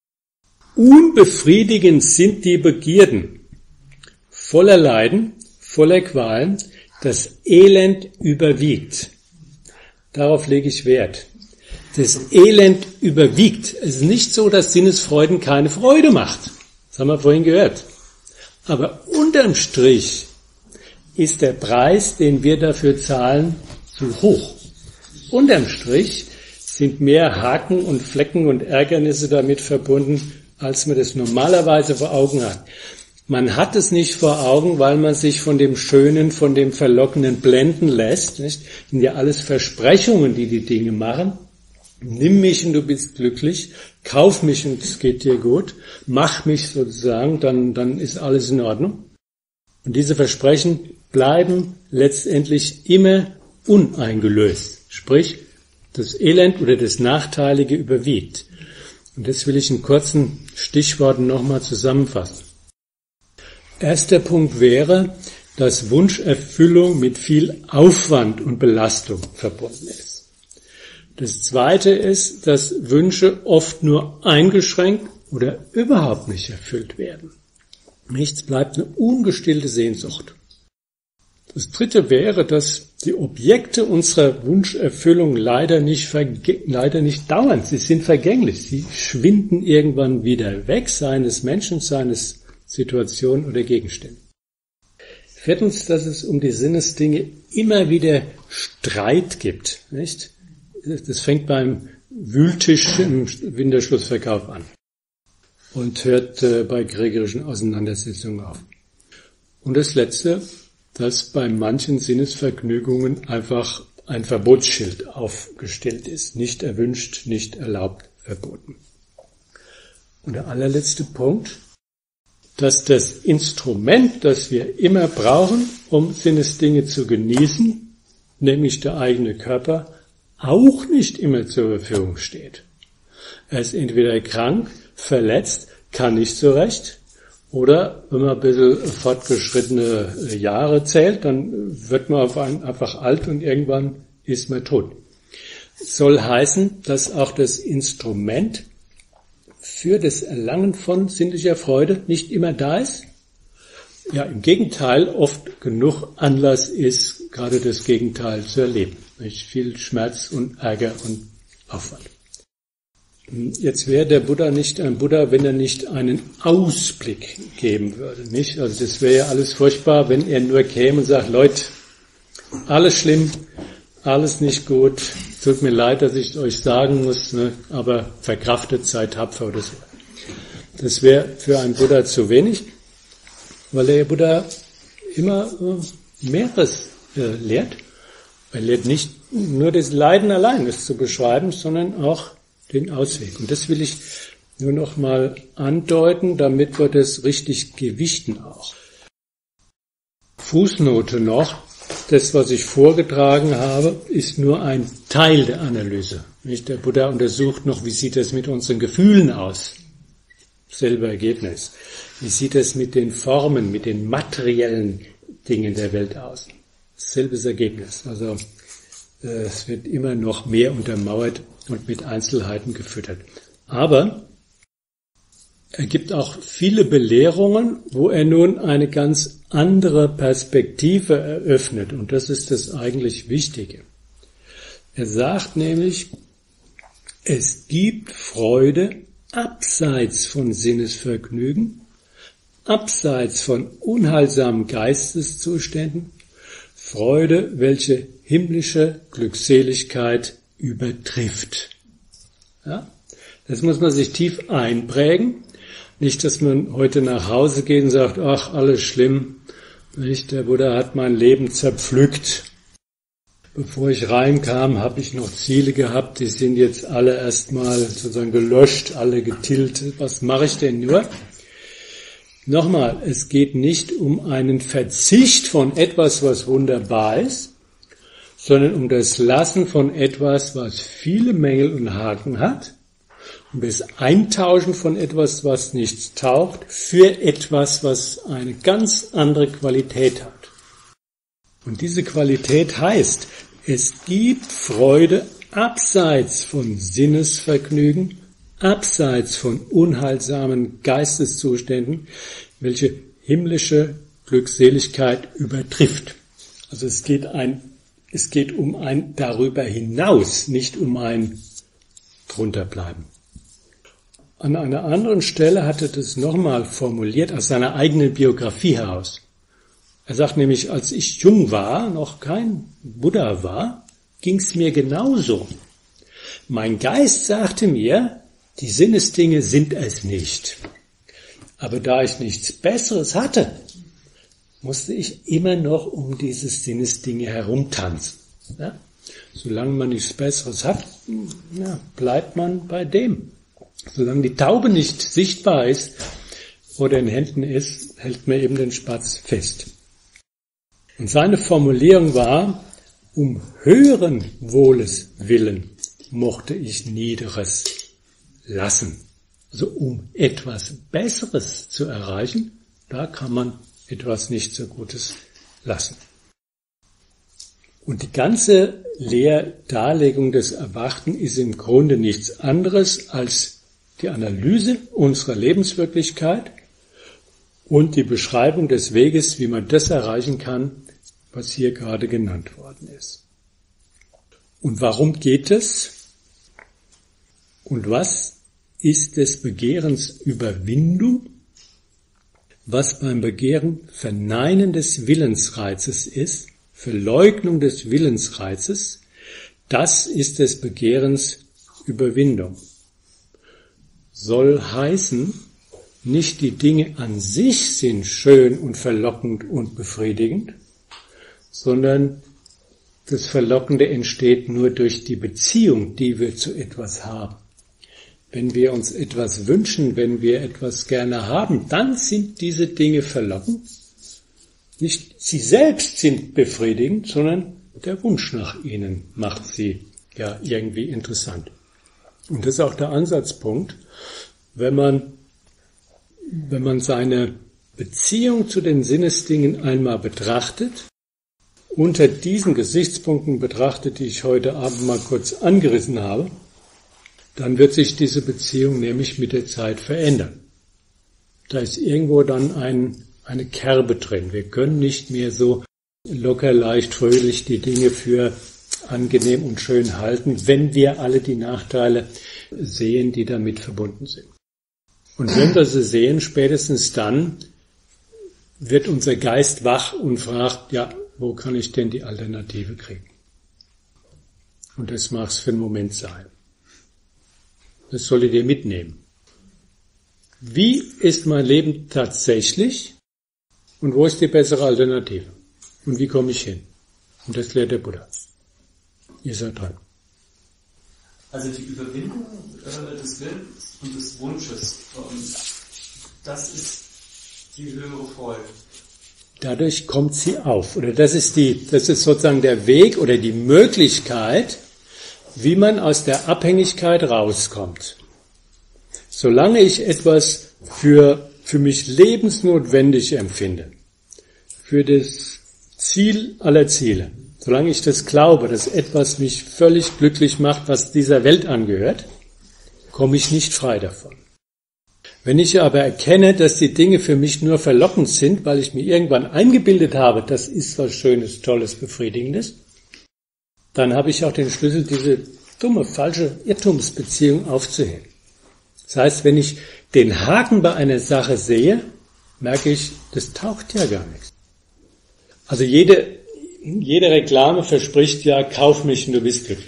Unbefriedigend sind die Begierden, voller Leiden, voller Qualen, das Elend überwiegt. Darauf lege ich Wert. Das Elend überwiegt. Es ist nicht so, dass Sinnesfreuden keine Freude macht. Das haben wir vorhin gehört. Aber unterm Strich ist der Preis, den wir dafür zahlen, zu hoch. Unterm Strich sind mehr Haken und Flecken und Ärgernisse damit verbunden, als man das normalerweise vor Augen hat. Man hat es nicht vor Augen, weil man sich von dem Schönen, von dem Verlockenden blenden lässt. Nicht? Das sind ja alles Versprechungen, die die Dinge machen. Nimm mich und du bist glücklich, kauf mich und es geht dir gut, mach mich sozusagen, dann ist alles in Ordnung. Und diese Versprechen bleiben letztendlich immer uneingelöst. Sprich, das Elend oder das Nachteilige überwiegt. Und das will ich in kurzen Stichworten nochmal zusammenfassen. Erster Punkt wäre, dass Wunscherfüllung mit viel Aufwand und Belastung verbunden ist. Das Zweite ist, dass Wünsche oft nur eingeschränkt oder überhaupt nicht erfüllt werden. Nichts bleibt eine ungestillte Sehnsucht. Das Dritte wäre, dass die Objekte unserer Wunscherfüllung leider nicht dauern. Sie sind vergänglich. Sie schwinden irgendwann wieder weg, seien es Menschen, seien es Situationen oder Gegenstände. Viertens, dass es um die Sinnesdinge immer wieder Streit gibt, nicht? Das fängt beim Wühltisch im Winterschlussverkauf an und hört bei kriegerischen Auseinandersetzungen auf. Und das Letzte, dass bei manchen Sinnesvergnügungen einfach ein Verbotsschild aufgestellt ist. Nicht erwünscht, nicht erlaubt, verboten. Und der allerletzte Punkt, dass das Instrument, das wir immer brauchen, um Sinnesdinge zu genießen, nämlich der eigene Körper, auch nicht immer zur Verfügung steht. Er ist entweder krank, verletzt, kann nicht so recht, oder wenn man ein bisschen fortgeschrittene Jahre zählt, dann wird man einfach alt und irgendwann ist man tot. Soll heißen, dass auch das Instrument für das Erlangen von sinnlicher Freude nicht immer da ist. Ja, im Gegenteil, oft genug Anlass ist, gerade das Gegenteil zu erleben. Nicht viel Schmerz und Ärger und Aufwand. Jetzt wäre der Buddha nicht ein Buddha, wenn er nicht einen Ausblick geben würde, nicht? Also das wäre ja alles furchtbar, wenn er nur käme und sagt, Leute, alles schlimm, alles nicht gut, tut mir leid, dass ich es euch sagen muss, ne? Aber verkraftet, seid tapfer oder so. Das wäre für einen Buddha zu wenig, weil der Buddha immer Mehres lehrt. Er lehrt nicht nur das Leiden allein, das zu beschreiben, sondern auch den Ausweg. Und das will ich nur noch mal andeuten, damit wir das richtig gewichten auch. Fußnote noch. Das, was ich vorgetragen habe, ist nur ein Teil der Analyse. Nicht? Der Buddha untersucht noch, wie sieht es mit unseren Gefühlen aus? Selbe Ergebnis. Wie sieht es mit den Formen, mit den materiellen Dingen der Welt aus? Selbes Ergebnis. Also es wird immer noch mehr untermauert und mit Einzelheiten gefüttert. Aber er gibt auch viele Belehrungen, wo er nun eine ganz andere Perspektive eröffnet. Und das ist das eigentlich Wichtige. Er sagt nämlich, es gibt Freude abseits von Sinnesvergnügen, abseits von unheilsamen Geisteszuständen, Freude, welche himmlische Glückseligkeit übertrifft. Ja? Das muss man sich tief einprägen. Nicht, dass man heute nach Hause geht und sagt, ach, alles schlimm, nicht? Der Buddha hat mein Leben zerpflückt. Bevor ich reinkam, habe ich noch Ziele gehabt, die sind jetzt alle erstmal sozusagen gelöscht, alle getilgt. Was mache ich denn nur? Nochmal, es geht nicht um einen Verzicht von etwas, was wunderbar ist, sondern um das Lassen von etwas, was viele Mängel und Haken hat, um das Eintauschen von etwas, was nichts taugt, für etwas, was eine ganz andere Qualität hat. Und diese Qualität heißt, es gibt Freude abseits von Sinnesvergnügen, abseits von unheilsamen Geisteszuständen, welche himmlische Glückseligkeit übertrifft. Also es geht um ein darüber hinaus, nicht um ein drunterbleiben. An einer anderen Stelle hat er das nochmal formuliert, aus seiner eigenen Biografie heraus. Er sagt nämlich, als ich jung war, noch kein Buddha war, ging es mir genauso. Mein Geist sagte mir, die Sinnesdinge sind es nicht. Aber da ich nichts Besseres hatte, musste ich immer noch um diese Sinnesdinge herumtanzen. Ja? Solange man nichts Besseres hat, ja, bleibt man bei dem. Solange die Taube nicht sichtbar ist oder in Händen ist, hält man eben den Spatz fest. Und seine Formulierung war, um höheren Wohles willen mochte ich Niederes lassen. Also um etwas Besseres zu erreichen, da kann man etwas nicht so Gutes lassen. Und die ganze Lehrdarlegung des Erwachten ist im Grunde nichts anderes als die Analyse unserer Lebenswirklichkeit und die Beschreibung des Weges, wie man das erreichen kann, was hier gerade genannt worden ist. Und warum geht es? Und was ist des Begehrens Überwindung? Was beim Begehren Verneinen des Willensreizes ist, Verleugnung des Willensreizes, das ist des Begehrens Überwindung. Soll heißen, nicht die Dinge an sich sind schön und verlockend und befriedigend, sondern das Verlockende entsteht nur durch die Beziehung, die wir zu etwas haben. Wenn wir uns etwas wünschen, wenn wir etwas gerne haben, dann sind diese Dinge verlockend. Nicht sie selbst sind befriedigend, sondern der Wunsch nach ihnen macht sie ja irgendwie interessant. Und das ist auch der Ansatzpunkt, wenn man seine Beziehung zu den Sinnesdingen einmal betrachtet, unter diesen Gesichtspunkten betrachtet, die ich heute Abend mal kurz angerissen habe, dann wird sich diese Beziehung nämlich mit der Zeit verändern. Da ist irgendwo dann eine Kerbe drin. Wir können nicht mehr so locker, leicht, fröhlich die Dinge für angenehm und schön halten, wenn wir alle die Nachteile sehen, die damit verbunden sind. Und wenn wir sie sehen, spätestens dann wird unser Geist wach und fragt, ja, wo kann ich denn die Alternative kriegen? Und das mag es für einen Moment sein. Das solltet ihr mitnehmen. Wie ist mein Leben tatsächlich und wo ist die bessere Alternative? Und wie komme ich hin? Und das lehrt der Buddha. Ihr seid dran. Also die Überwindung des Willens und des Wunsches, das ist die höhere Freude. Dadurch kommt sie auf. Oder das ist sozusagen der Weg oder die Möglichkeit, wie man aus der Abhängigkeit rauskommt. Solange ich etwas für mich lebensnotwendig empfinde, für das Ziel aller Ziele, solange ich das glaube, dass etwas mich völlig glücklich macht, was dieser Welt angehört, komme ich nicht frei davon. Wenn ich aber erkenne, dass die Dinge für mich nur verlockend sind, weil ich mir irgendwann eingebildet habe, das ist was Schönes, Tolles, Befriedigendes, dann habe ich auch den Schlüssel, diese dumme, falsche Irrtumsbeziehung aufzuheben. Das heißt, wenn ich den Haken bei einer Sache sehe, merke ich, das taucht ja gar nichts. Also jede Reklame verspricht ja, kauf mich und du bist glücklich.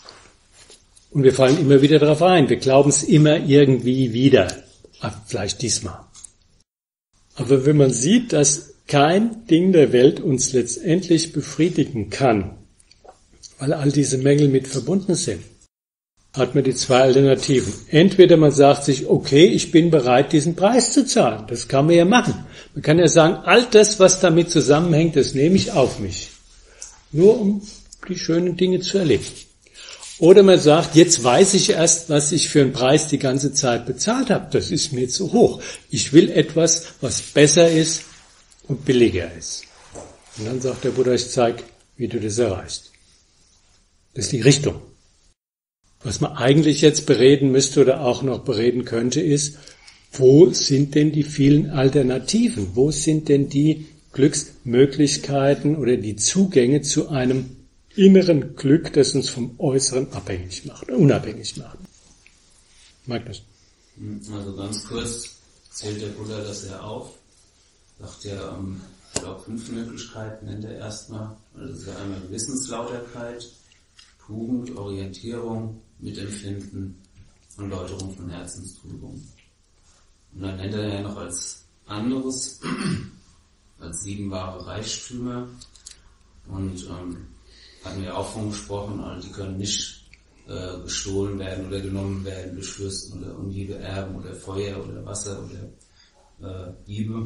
Und wir fallen immer wieder darauf ein. Wir glauben es immer irgendwie wieder. Vielleicht diesmal. Aber wenn man sieht, dass kein Ding der Welt uns letztendlich befriedigen kann, weil all diese Mängel mit verbunden sind, hat man die zwei Alternativen. Entweder man sagt sich, okay, ich bin bereit, diesen Preis zu zahlen. Das kann man ja machen. Man kann ja sagen, all das, was damit zusammenhängt, das nehme ich auf mich. Nur um die schönen Dinge zu erleben. Oder man sagt, jetzt weiß ich erst, was ich für einen Preis die ganze Zeit bezahlt habe. Das ist mir zu hoch. Ich will etwas, was besser ist und billiger ist. Und dann sagt der Buddha, ich zeige, wie du das erreichst. Das ist die Richtung. Was man eigentlich jetzt bereden müsste oder auch noch bereden könnte, ist, wo sind denn die vielen Alternativen? Wo sind denn die Glücksmöglichkeiten oder die Zugänge zu einem inneren Glück, das uns vom Äußeren unabhängig macht? Magnus. Also ganz kurz zählt der Buddha das ja auf. Sagt ja, ich glaube 5 Möglichkeiten nennt er erstmal. Also das ist ja einmal Gewissenslauterkeit, Tugend, Orientierung, Mitempfinden und Läuterung von Herzenstrübung. Und dann nennt er ja noch als anderes, als 7 wahre Reichtümer. Und hatten wir auch von gesprochen, also die können nicht gestohlen werden oder genommen werden durch Fürsten oder Unliebe, Erben oder Feuer oder Wasser oder Liebe.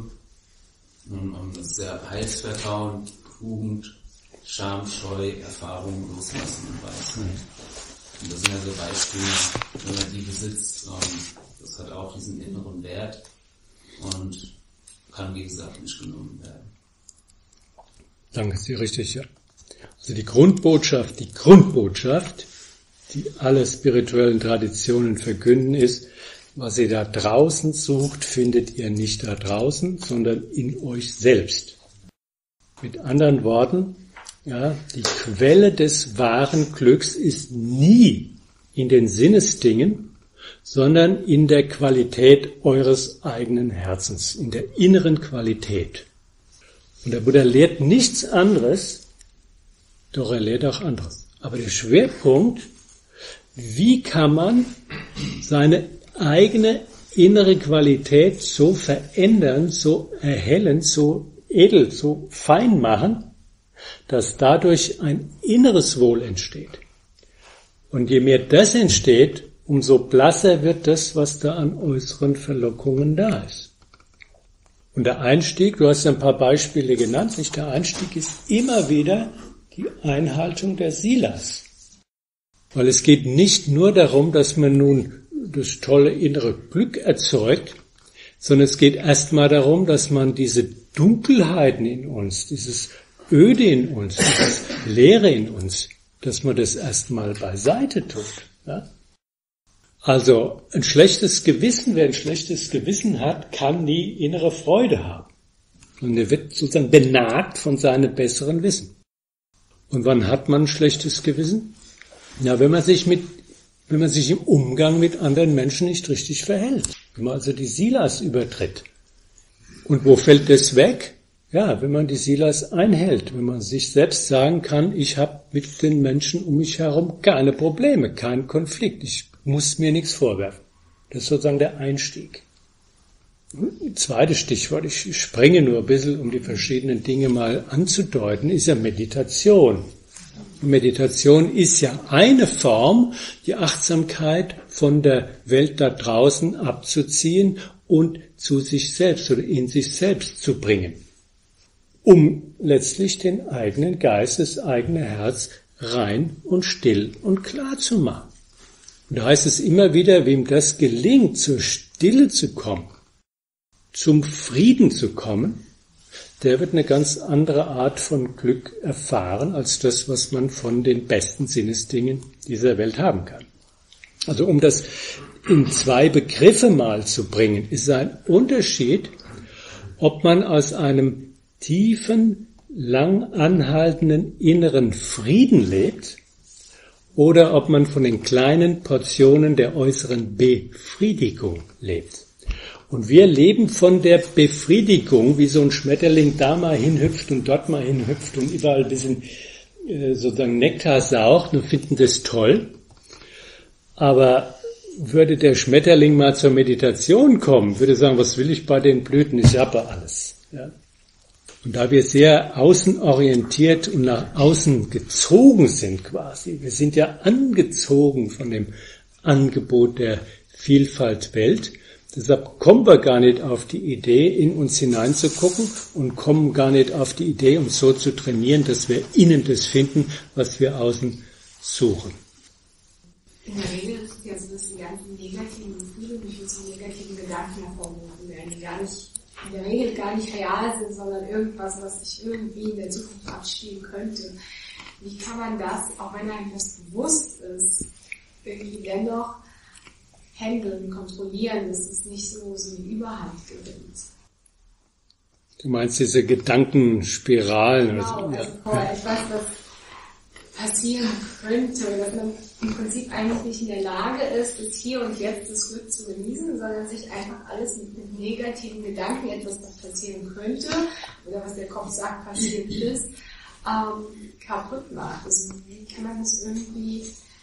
Und das ist ja Heilsvertrauen, Tugend, Scham, Scheu, Erfahrung, Loslassen und Weisheit. Und das sind ja so Beispiele, wenn man die besitzt, das hat auch diesen inneren Wert und kann, wie gesagt, nicht genommen werden. Danke, ist richtig, ja. Also die Grundbotschaft, die alle spirituellen Traditionen verkünden, ist, was ihr da draußen sucht, findet ihr nicht da draußen, sondern in euch selbst. Mit anderen Worten, ja, die Quelle des wahren Glücks ist nie in den Sinnesdingen, sondern in der Qualität eures eigenen Herzens, in der inneren Qualität. Und der Buddha lehrt nichts anderes, doch er lehrt auch anderes. Aber der Schwerpunkt, wie kann man seine eigene innere Qualität so verändern, so erhellen, so edel, so fein machen, dass dadurch ein inneres Wohl entsteht. Und je mehr das entsteht, umso blasser wird das, was da an äußeren Verlockungen da ist. Und der Einstieg, du hast ja ein paar Beispiele genannt, nicht? Der Einstieg ist immer wieder die Einhaltung der Silas. Weil es geht nicht nur darum, dass man nun das tolle innere Glück erzeugt, sondern es geht erstmal darum, dass man diese Dunkelheiten in uns, dieses Öde in uns, dieses Leere in uns, dass man das erstmal beiseite tut. Ja? Also ein schlechtes Gewissen, wer ein schlechtes Gewissen hat, kann nie innere Freude haben. Und er wird sozusagen benagt von seinem besseren Wissen. Und wann hat man ein schlechtes Gewissen? Ja, wenn man sich im Umgang mit anderen Menschen nicht richtig verhält. Wenn man also die Silas übertritt. Und wo fällt das weg? Ja, wenn man die Silas einhält, wenn man sich selbst sagen kann, ich habe mit den Menschen um mich herum keine Probleme, keinen Konflikt, ich muss mir nichts vorwerfen. Das ist sozusagen der Einstieg. Zweites Stichwort, ich springe nur ein bisschen, um die verschiedenen Dinge mal anzudeuten, ist ja Meditation. Meditation ist ja eine Form, die Achtsamkeit von der Welt da draußen abzuziehen und zu sich selbst oder in sich selbst zu bringen, um letztlich den eigenen Geist, das eigene Herz rein und still und klar zu machen. Und da heißt es immer wieder, wem das gelingt, zur Stille zu kommen, zum Frieden zu kommen, der wird eine ganz andere Art von Glück erfahren, als das, was man von den besten Sinnesdingen dieser Welt haben kann. Also um das in zwei Begriffe mal zu bringen, ist ein Unterschied, ob man aus einem tiefen, lang anhaltenden inneren Frieden lebt oder ob man von den kleinen Portionen der äußeren Befriedigung lebt. Und wir leben von der Befriedigung, wie so ein Schmetterling da mal hinhüpft und dort mal hinhüpft und überall ein bisschen sozusagen Nektar saugt und finden das toll. Aber würde der Schmetterling mal zur Meditation kommen, würde sagen, was will ich bei den Blüten? Ich habe alles. Ja. Und da wir sehr außenorientiert und nach außen gezogen sind quasi, wir sind ja angezogen von dem Angebot der Vielfalt-Welt, deshalb kommen wir gar nicht auf die Idee, in uns hineinzugucken und kommen gar nicht auf die Idee, uns so zu trainieren, dass wir innen das finden, was wir außen suchen. In der Regel ist es ja so, dass die ganzen negativen Gefühle durch unsere negativen Gedanken hervorgerufen werden, die in der Regel gar nicht real sind, sondern irgendwas, was sich irgendwie in der Zukunft abspielen könnte. Wie kann man das, auch wenn einem das bewusst ist, irgendwie dennoch handeln, kontrollieren, dass es nicht so eine Überhand gewinnt? Du meinst diese Gedankenspiralen? Genau, oder so? also vor etwas, das passieren könnte, dass man im Prinzip eigentlich nicht in der Lage ist, das Hier und Jetzt das Glück zu genießen, sondern sich einfach alles mit negativen Gedanken, etwas, was passieren könnte, oder was der Kopf sagt, passiert ist, kaputt macht. Also wie kann man das irgendwie,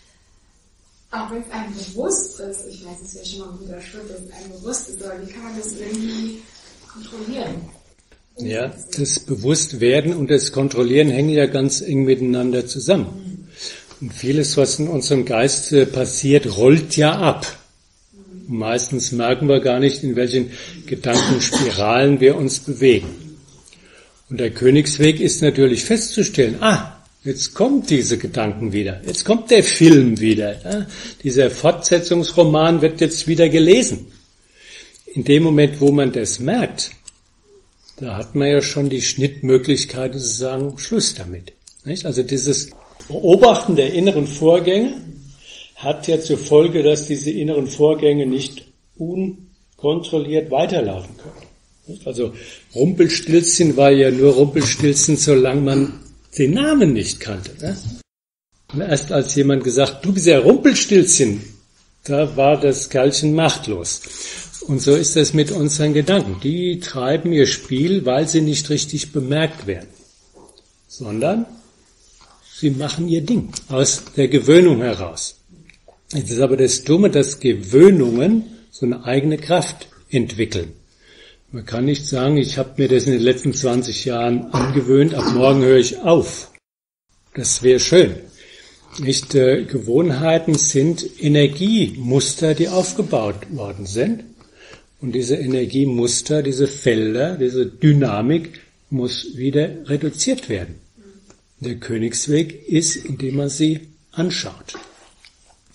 auch wenn es einem bewusst ist, ich weiß, es ist ja schon mal ein guter Schritt, dass es einem bewusst ist, aber wie kann man das irgendwie kontrollieren? Ja, das Bewusstwerden und das Kontrollieren hängen ja ganz eng miteinander zusammen. Und vieles, was in unserem Geist passiert, rollt ja ab. Und meistens merken wir gar nicht, in welchen Gedankenspiralen wir uns bewegen. Und der Königsweg ist natürlich festzustellen, jetzt kommt diese Gedanken wieder, jetzt kommt der Film wieder. Ja? Dieser Fortsetzungsroman wird jetzt wieder gelesen. In dem Moment, wo man das merkt, da hat man ja schon die Schnittmöglichkeit zu sagen, Schluss damit. Nicht? Also dieses Beobachten der inneren Vorgänge hat ja zur Folge, dass diese inneren Vorgänge nicht unkontrolliert weiterlaufen können. Nicht? Also Rumpelstilzchen war ja nur Rumpelstilzchen, solange man den Namen nicht kannte. Ne? Und erst als jemand gesagt, du bist ja Rumpelstilzchen, da war das Kerlchen machtlos. Und so ist das mit unseren Gedanken. Die treiben ihr Spiel, weil sie nicht richtig bemerkt werden, sondern sie machen ihr Ding aus der Gewöhnung heraus. Jetzt ist aber das Dumme, dass Gewöhnungen so eine eigene Kraft entwickeln. Man kann nicht sagen, ich habe mir das in den letzten 20 Jahren angewöhnt, ab morgen höre ich auf. Das wäre schön. Nicht, Gewohnheiten sind Energiemuster, die aufgebaut worden sind. Und diese Energiemuster, diese Felder, diese Dynamik muss wieder reduziert werden. Der Königsweg ist, indem man sie anschaut.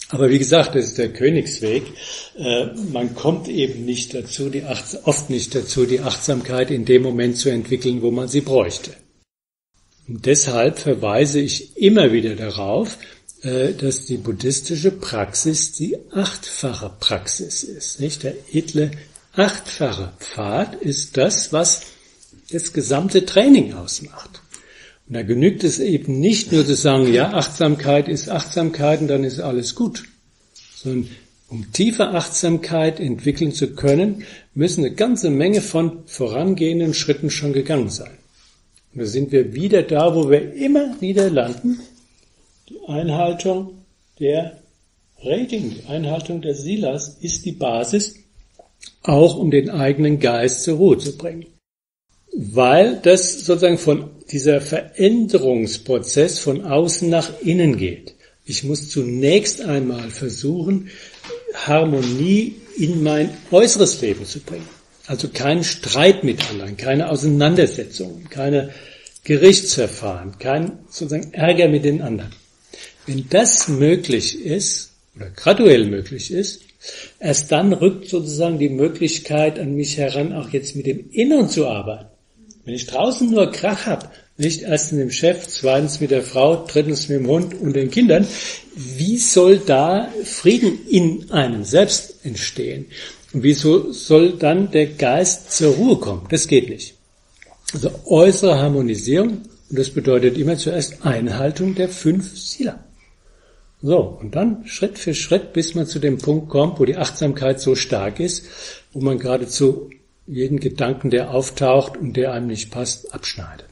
Aber wie gesagt, das ist der Königsweg. Man kommt eben nicht dazu, oft nicht dazu, die Achtsamkeit in dem Moment zu entwickeln, wo man sie bräuchte. Und deshalb verweise ich immer wieder darauf, dass die buddhistische Praxis die 8-fache Praxis ist. Nicht? Der edle 8-fache Pfad ist das, was das gesamte Training ausmacht. Und da genügt es eben nicht nur zu sagen, ja, Achtsamkeit ist Achtsamkeit und dann ist alles gut. Sondern um tiefe Achtsamkeit entwickeln zu können, müssen eine ganze Menge von vorangehenden Schritten schon gegangen sein. Und da sind wir wieder da, wo wir immer wieder landen. Die Einhaltung der Rating, die Einhaltung der Silas ist die Basis, auch um den eigenen Geist zur Ruhe zu bringen. Weil das sozusagen von dieser Veränderungsprozess von außen nach innen geht. Ich muss zunächst einmal versuchen, Harmonie in mein äußeres Leben zu bringen. Also keinen Streit mit anderen, keine Auseinandersetzungen, keine Gerichtsverfahren, kein sozusagen Ärger mit den anderen. Wenn das möglich ist, oder graduell möglich ist, erst dann rückt sozusagen die Möglichkeit an mich heran, auch jetzt mit dem Inneren zu arbeiten. Wenn ich draußen nur Krach habe, nicht erst mit dem Chef, zweitens mit der Frau, drittens mit dem Hund und den Kindern, wie soll da Frieden in einem selbst entstehen? Und wieso soll dann der Geist zur Ruhe kommen? Das geht nicht. Also äußere Harmonisierung, und das bedeutet immer zuerst Einhaltung der 5 Sila. So, und dann Schritt für Schritt, bis man zu dem Punkt kommt, wo die Achtsamkeit so stark ist, wo man geradezu jeden Gedanken, der auftaucht und der einem nicht passt, abschneidet.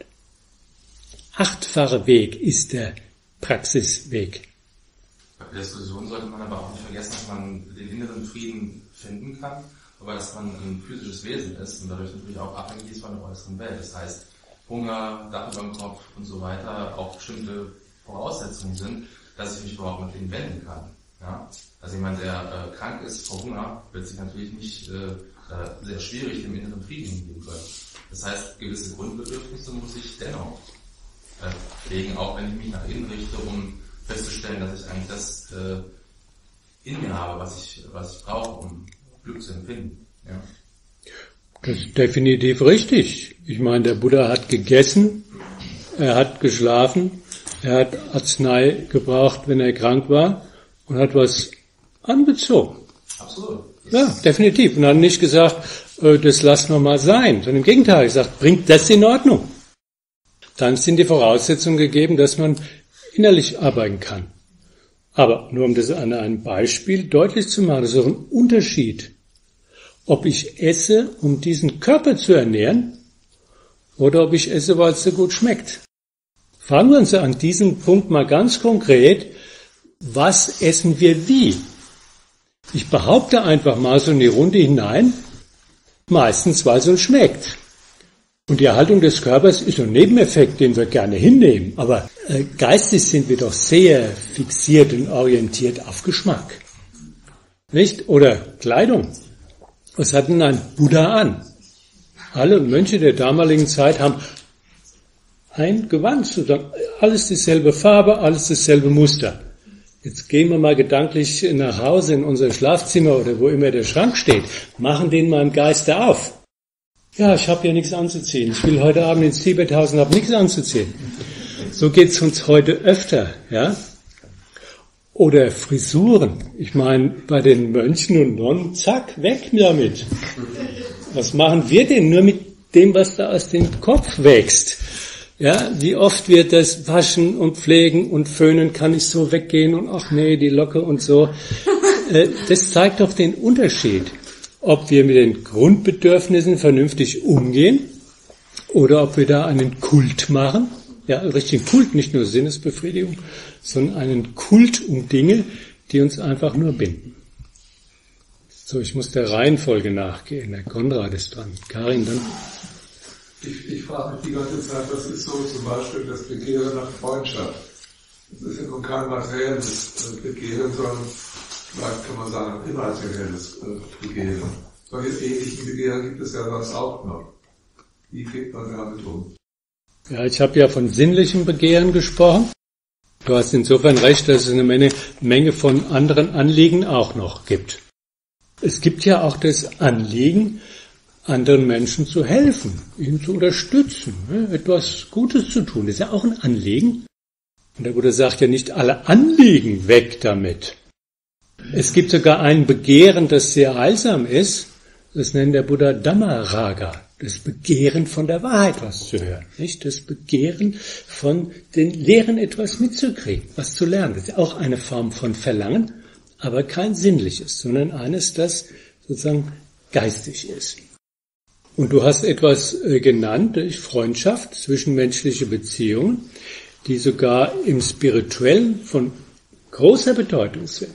8-fache Weg ist der Praxisweg. Bei der Diskussion sollte man aber auch nicht vergessen, dass man den inneren Frieden finden kann, aber dass man ein physisches Wesen ist und dadurch natürlich auch abhängig ist von der äußeren Welt. Das heißt, Hunger, Dach über dem Kopf und so weiter auch bestimmte Voraussetzungen sind, dass ich mich überhaupt mit denen wenden kann. Ja? Also jemand, der krank ist vor Hunger, wird sich natürlich nicht sehr schwierig dem inneren Frieden hingeben können. Das heißt, gewisse Grundbedürfnisse muss ich dennoch pflegen, auch wenn ich mich nach innen richte, um festzustellen, dass ich eigentlich das in mir habe, was ich brauche, um Glück zu empfinden. Ja. Das ist definitiv richtig. Ich meine, der Buddha hat gegessen, er hat geschlafen, er hat Arznei gebraucht, wenn er krank war und hat was anbezogen. Absolut. Ja, definitiv. Und hat nicht gesagt, das lassen wir mal sein, sondern im Gegenteil, er gesagt, bringt das in Ordnung. Dann sind die Voraussetzungen gegeben, dass man innerlich arbeiten kann. Aber nur um das an einem Beispiel deutlich zu machen, das ist auch ein Unterschied, ob ich esse, um diesen Körper zu ernähren, oder ob ich esse, weil es so gut schmeckt. Fragen wir uns an diesem Punkt mal ganz konkret, was essen wir wie? Ich behaupte einfach mal so in die Runde hinein, meistens weil es uns schmeckt. Und die Erhaltung des Körpers ist ein Nebeneffekt, den wir gerne hinnehmen. Aber geistig sind wir doch sehr fixiert und orientiert auf Geschmack. Nicht? Oder Kleidung. Was hat denn ein Buddha an? Alle Mönche der damaligen Zeit haben ein Gewand, sozusagen, alles dieselbe Farbe, alles dasselbe Muster. Jetzt gehen wir mal gedanklich nach Hause in unser Schlafzimmer oder wo immer der Schrank steht, machen den mal im Geiste auf. Ja, ich habe hier nichts anzuziehen. Ich will heute Abend ins Tibethaus und habe nichts anzuziehen. So geht's uns heute öfter, ja? Oder Frisuren. Ich meine, bei den Mönchen und Nonnen, zack, weg damit. Was machen wir denn nur mit dem, was da aus dem Kopf wächst? Ja, wie oft wird das Waschen und Pflegen und Föhnen, kann ich so weggehen und ach nee, die Locke und so. Das zeigt doch den Unterschied, ob wir mit den Grundbedürfnissen vernünftig umgehen oder ob wir da einen Kult machen. Ja, einen richtigen Kult, nicht nur Sinnesbefriedigung, sondern einen Kult um Dinge, die uns einfach nur binden. So, ich muss der Reihenfolge nachgehen. Der Konrad ist dran. Karin, dann. Ich frage mich die ganze Zeit, was ist so zum Beispiel das Begehren nach Freundschaft? Das ist ja nun kein materielles Begehren, sondern vielleicht kann man sagen, ein immaterielles Begehren. Solche ähnlichen Begehren gibt es ja sonst auch noch. Wie geht man damit um? Ja, ich habe ja von sinnlichem Begehren gesprochen. Du hast insofern recht, dass es eine Menge von anderen Anliegen auch noch gibt. Es gibt ja auch das Anliegen, anderen Menschen zu helfen, ihnen zu unterstützen, etwas Gutes zu tun. Das ist ja auch ein Anliegen. Und der Buddha sagt ja nicht alle Anliegen weg damit. Es gibt sogar ein Begehren, das sehr heilsam ist. Das nennt der Buddha Dhamma-Raga. Das Begehren von der Wahrheit was zu hören. Nicht? Das Begehren von den Lehren etwas mitzukriegen, was zu lernen. Das ist auch eine Form von Verlangen, aber kein sinnliches, sondern eines, das sozusagen geistig ist. Und du hast etwas genannt, Freundschaft, zwischenmenschliche Beziehungen, die sogar im Spirituellen von großer Bedeutung sind.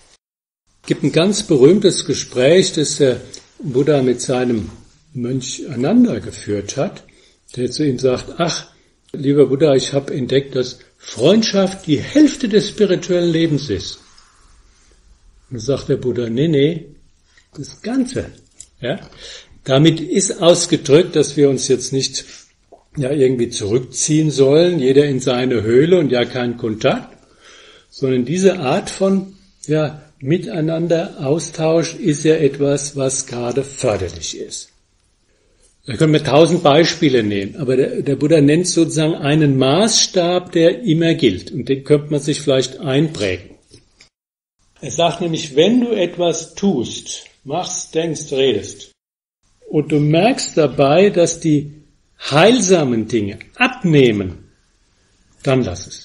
Es gibt ein ganz berühmtes Gespräch, das der Buddha mit seinem Mönch Ananda geführt hat, der zu ihm sagt, ach, lieber Buddha, ich habe entdeckt, dass Freundschaft die Hälfte des spirituellen Lebens ist. Und dann sagt der Buddha, nee, das Ganze. Ja? Damit ist ausgedrückt, dass wir uns jetzt nicht irgendwie zurückziehen sollen, jeder in seine Höhle und ja keinen Kontakt, sondern diese Art von Miteinander, Austausch ist ja etwas, was gerade förderlich ist. Da können wir 1000 Beispiele nehmen, aber der Buddha nennt sozusagen einen Maßstab, der immer gilt und den könnte man sich vielleicht einprägen. Er sagt nämlich, wenn du etwas tust, machst, denkst, redest und du merkst dabei, dass die heilsamen Dinge abnehmen, dann lass es.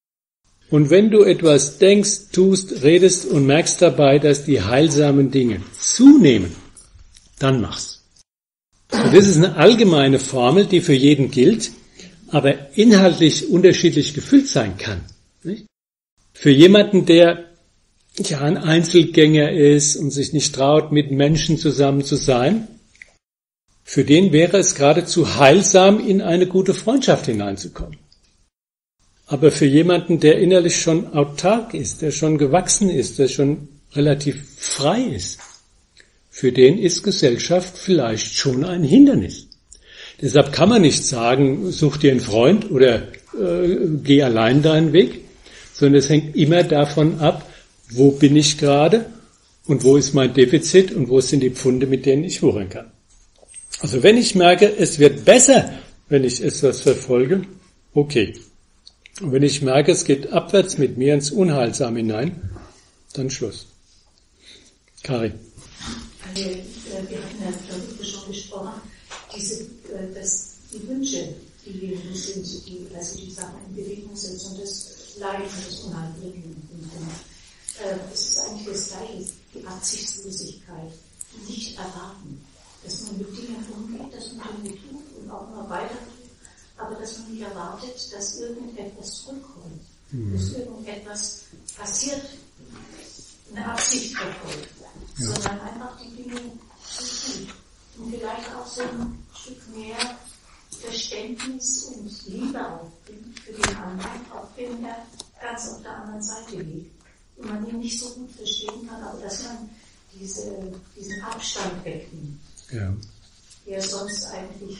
Und wenn du etwas denkst, tust, redest und merkst dabei, dass die heilsamen Dinge zunehmen, dann mach's. Und das ist eine allgemeine Formel, die für jeden gilt, aber inhaltlich unterschiedlich gefüllt sein kann. Nicht? Für jemanden, der ein Einzelgänger ist und sich nicht traut, mit Menschen zusammen zu sein, für den wäre es geradezu heilsam, in eine gute Freundschaft hineinzukommen. Aber für jemanden, der innerlich schon autark ist, der schon gewachsen ist, der schon relativ frei ist, für den ist Gesellschaft vielleicht schon ein Hindernis. Deshalb kann man nicht sagen, such dir einen Freund oder geh allein deinen Weg, sondern es hängt immer davon ab, wo bin ich gerade und wo ist mein Defizit und wo sind die Pfunde, mit denen ich wuchern kann. Also wenn ich merke, es wird besser, wenn ich etwas verfolge, okay. Und wenn ich merke, es geht abwärts mit mir ins Unheilsame hinein, dann Schluss. Kari. Wir hatten ja darüber schon gesprochen, die Wünsche, die wir sind, die Sachen in Bewegung setzen und das Leiden und das Unheil bringen. Es ist eigentlich das Gleiche, die Absichtslosigkeit, nicht erwarten, dass man mit Dingen umgeht, dass man Dinge tut und auch mal weiter tut, aber dass man nicht erwartet, dass irgendetwas zurückkommt, dass irgendetwas passiert, eine Absicht verfolgt. Sondern einfach die Dinge zu tun. Und vielleicht auch so ein Stück mehr Verständnis und Liebe aufbringen für den anderen, auch wenn er ganz auf der anderen Seite liegt. Und man ihn nicht so gut verstehen kann, aber dass man diesen Abstand wegnimmt. Ja. Der sonst eigentlich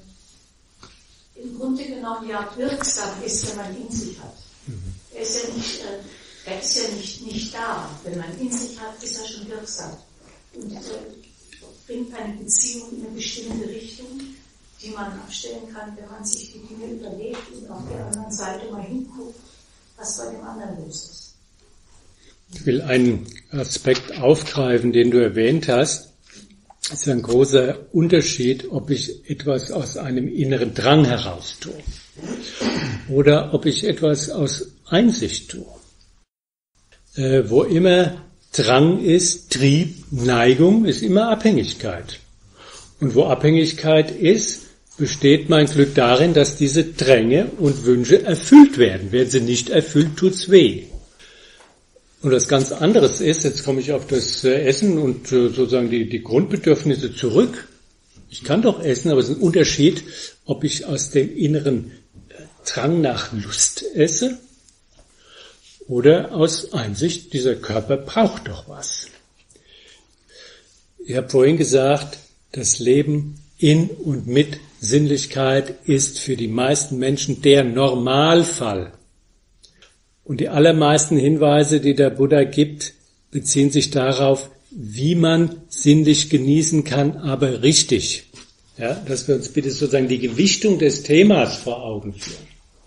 im Grunde genommen ja wirksam ist, wenn man ihn in sich hat. Er ist ja nicht da. Wenn man in sich hat, ist er schon wirksam. Und bringt eine Beziehung in eine bestimmte Richtung, die man abstellen kann, wenn man sich die Dinge überlegt und auf der anderen Seite mal hinguckt, was bei dem anderen los ist. Ich will einen Aspekt aufgreifen, den du erwähnt hast. Es ist ein großer Unterschied, ob ich etwas aus einem inneren Drang heraus tue oder ob ich etwas aus Einsicht tue. Wo immer Drang ist, Trieb, Neigung, ist immer Abhängigkeit. Und wo Abhängigkeit ist, besteht mein Glück darin, dass diese Dränge und Wünsche erfüllt werden. Werden sie nicht erfüllt, tut's weh. Und was ganz anderes ist, jetzt komme ich auf das Essen und sozusagen die Grundbedürfnisse zurück. Ich kann doch essen, aber es ist ein Unterschied, ob ich aus dem inneren Drang nach Lust esse oder aus Einsicht, dieser Körper braucht doch was. Ich habe vorhin gesagt, das Leben in und mit Sinnlichkeit ist für die meisten Menschen der Normalfall. Und die allermeisten Hinweise, die der Buddha gibt, beziehen sich darauf, wie man sinnlich genießen kann, aber richtig. Ja, dass wir uns bitte sozusagen die Gewichtung des Themas vor Augen führen.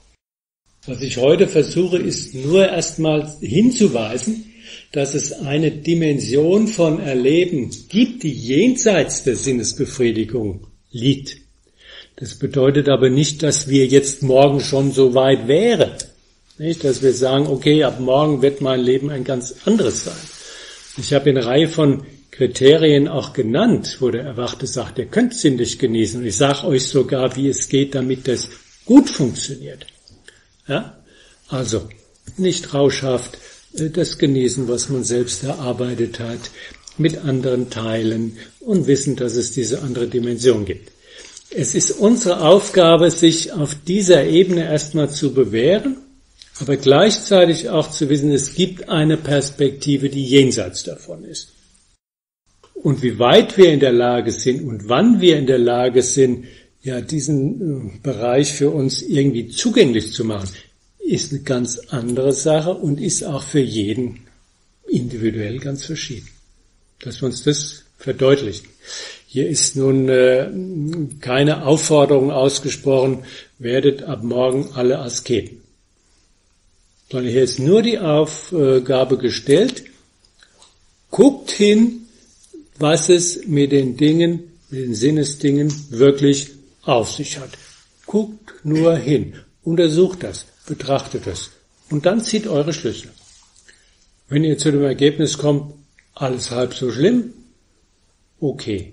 Was ich heute versuche, ist nur erstmal hinzuweisen, dass es eine Dimension von Erleben gibt, die jenseits der Sinnesbefriedigung liegt. Das bedeutet aber nicht, dass wir jetzt morgen schon so weit wären. Nicht, dass wir sagen, okay, ab morgen wird mein Leben ein ganz anderes sein. Ich habe eine Reihe von Kriterien auch genannt, wo der Erwachte sagt, ihr könnt sinnlich genießen. Und ich sage euch sogar, wie es geht, damit das gut funktioniert. Ja? Also, nicht rauschhaft, das Genießen, was man selbst erarbeitet hat, mit anderen teilen und wissen, dass es diese andere Dimension gibt. Es ist unsere Aufgabe, sich auf dieser Ebene erstmal zu bewähren, aber gleichzeitig auch zu wissen, es gibt eine Perspektive, die jenseits davon ist. Und wie weit wir in der Lage sind und wann wir in der Lage sind, ja, diesen Bereich für uns irgendwie zugänglich zu machen, ist eine ganz andere Sache und ist auch für jeden individuell ganz verschieden. Dass wir uns das verdeutlichen. Hier ist nun keine Aufforderung ausgesprochen, werdet ab morgen alle Asketen. Sondern hier ist nur die Aufgabe gestellt, guckt hin, was es mit den Dingen, mit den Sinnesdingen wirklich auf sich hat. Guckt nur hin, untersucht das, betrachtet das und dann zieht eure Schlüsse. Wenn ihr zu dem Ergebnis kommt, alles halb so schlimm, okay.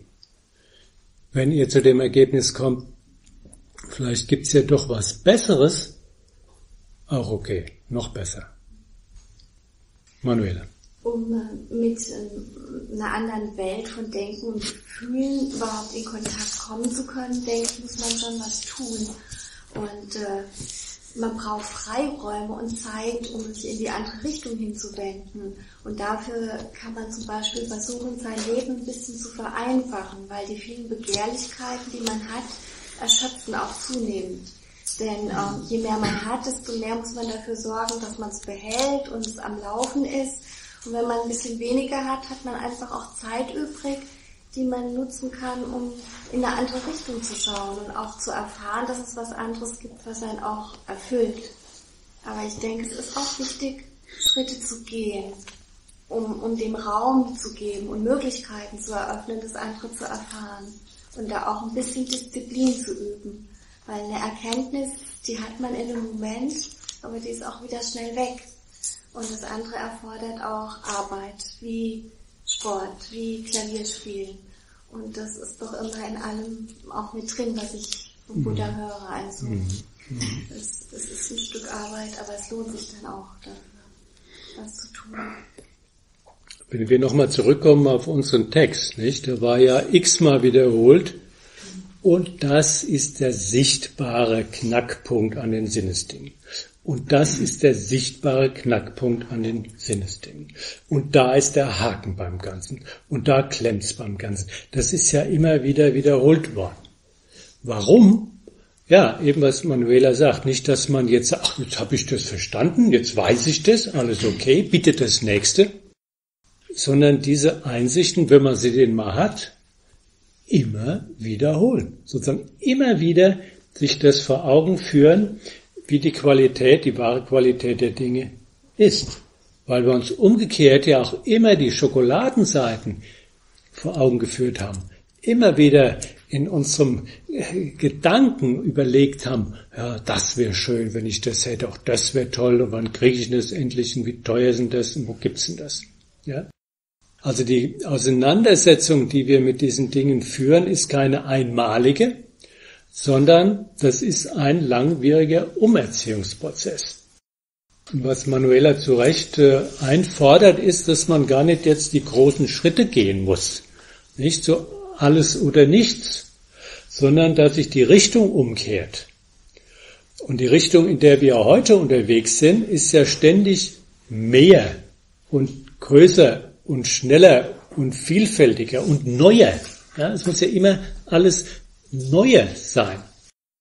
Wenn ihr zu dem Ergebnis kommt, vielleicht gibt's ja doch was Besseres, auch okay, noch besser. Manuela. Um mit einer anderen Welt von Denken und Fühlen überhaupt in Kontakt kommen zu können, denke ich, muss man schon was tun. Und man braucht Freiräume und Zeit, um sich in die andere Richtung hinzuwenden. Und dafür kann man zum Beispiel versuchen, sein Leben ein bisschen zu vereinfachen, weil die vielen Begehrlichkeiten, die man hat, erschöpfen auch zunehmend. Denn je mehr man hat, desto mehr muss man dafür sorgen, dass man es behält und es am Laufen ist. Und wenn man ein bisschen weniger hat, hat man einfach auch Zeit übrig, die man nutzen kann, um in eine andere Richtung zu schauen und auch zu erfahren, dass es was anderes gibt, was einen auch erfüllt. Aber ich denke, es ist auch wichtig, Schritte zu gehen, um dem Raum zu geben und Möglichkeiten zu eröffnen, das andere zu erfahren und da auch ein bisschen Disziplin zu üben. Weil eine Erkenntnis, die hat man in einem Moment, aber die ist auch wieder schnell weg. Und das andere erfordert auch Arbeit, wie Sport, wie Klavierspielen. Und das ist doch immer in allem auch mit drin, was ich vom Buddha höre. Also es ist ein Stück Arbeit, aber es lohnt sich dann auch dafür, was zu tun. Wenn wir nochmal zurückkommen auf unseren Text, nicht? Der war ja x-mal wiederholt. Und das ist der sichtbare Knackpunkt an den Sinnesdingen. Und das ist der sichtbare Knackpunkt an den Sinnesdingen. Und da ist der Haken beim Ganzen. Und da klemmt's beim Ganzen. Das ist ja immer wieder wiederholt worden. Warum? Ja, eben was Manuela sagt. Nicht, dass man jetzt sagt, ach, jetzt habe ich das verstanden, jetzt weiß ich das, alles okay, bitte das Nächste. Sondern diese Einsichten, wenn man sie denn mal hat, immer wiederholen. Sozusagen immer wieder sich das vor Augen führen, wie die Qualität, die wahre Qualität der Dinge ist. Weil wir uns umgekehrt ja auch immer die Schokoladenseiten vor Augen geführt haben. Immer wieder in unserem Gedanken überlegt haben, ja, das wäre schön, wenn ich das hätte, auch das wäre toll, und wann kriege ich das endlich, und wie teuer sind das, und wo gibt's denn das? Ja? Also die Auseinandersetzung, die wir mit diesen Dingen führen, ist keine einmalige, sondern das ist ein langwieriger Umerziehungsprozess. Und was Manuela zu Recht einfordert, ist, dass man gar nicht jetzt die großen Schritte gehen muss. Nicht so alles oder nichts, sondern dass sich die Richtung umkehrt. Und die Richtung, in der wir heute unterwegs sind, ist ja ständig mehr und größer und schneller und vielfältiger und neuer. Ja, es muss ja immer alles neuer sein.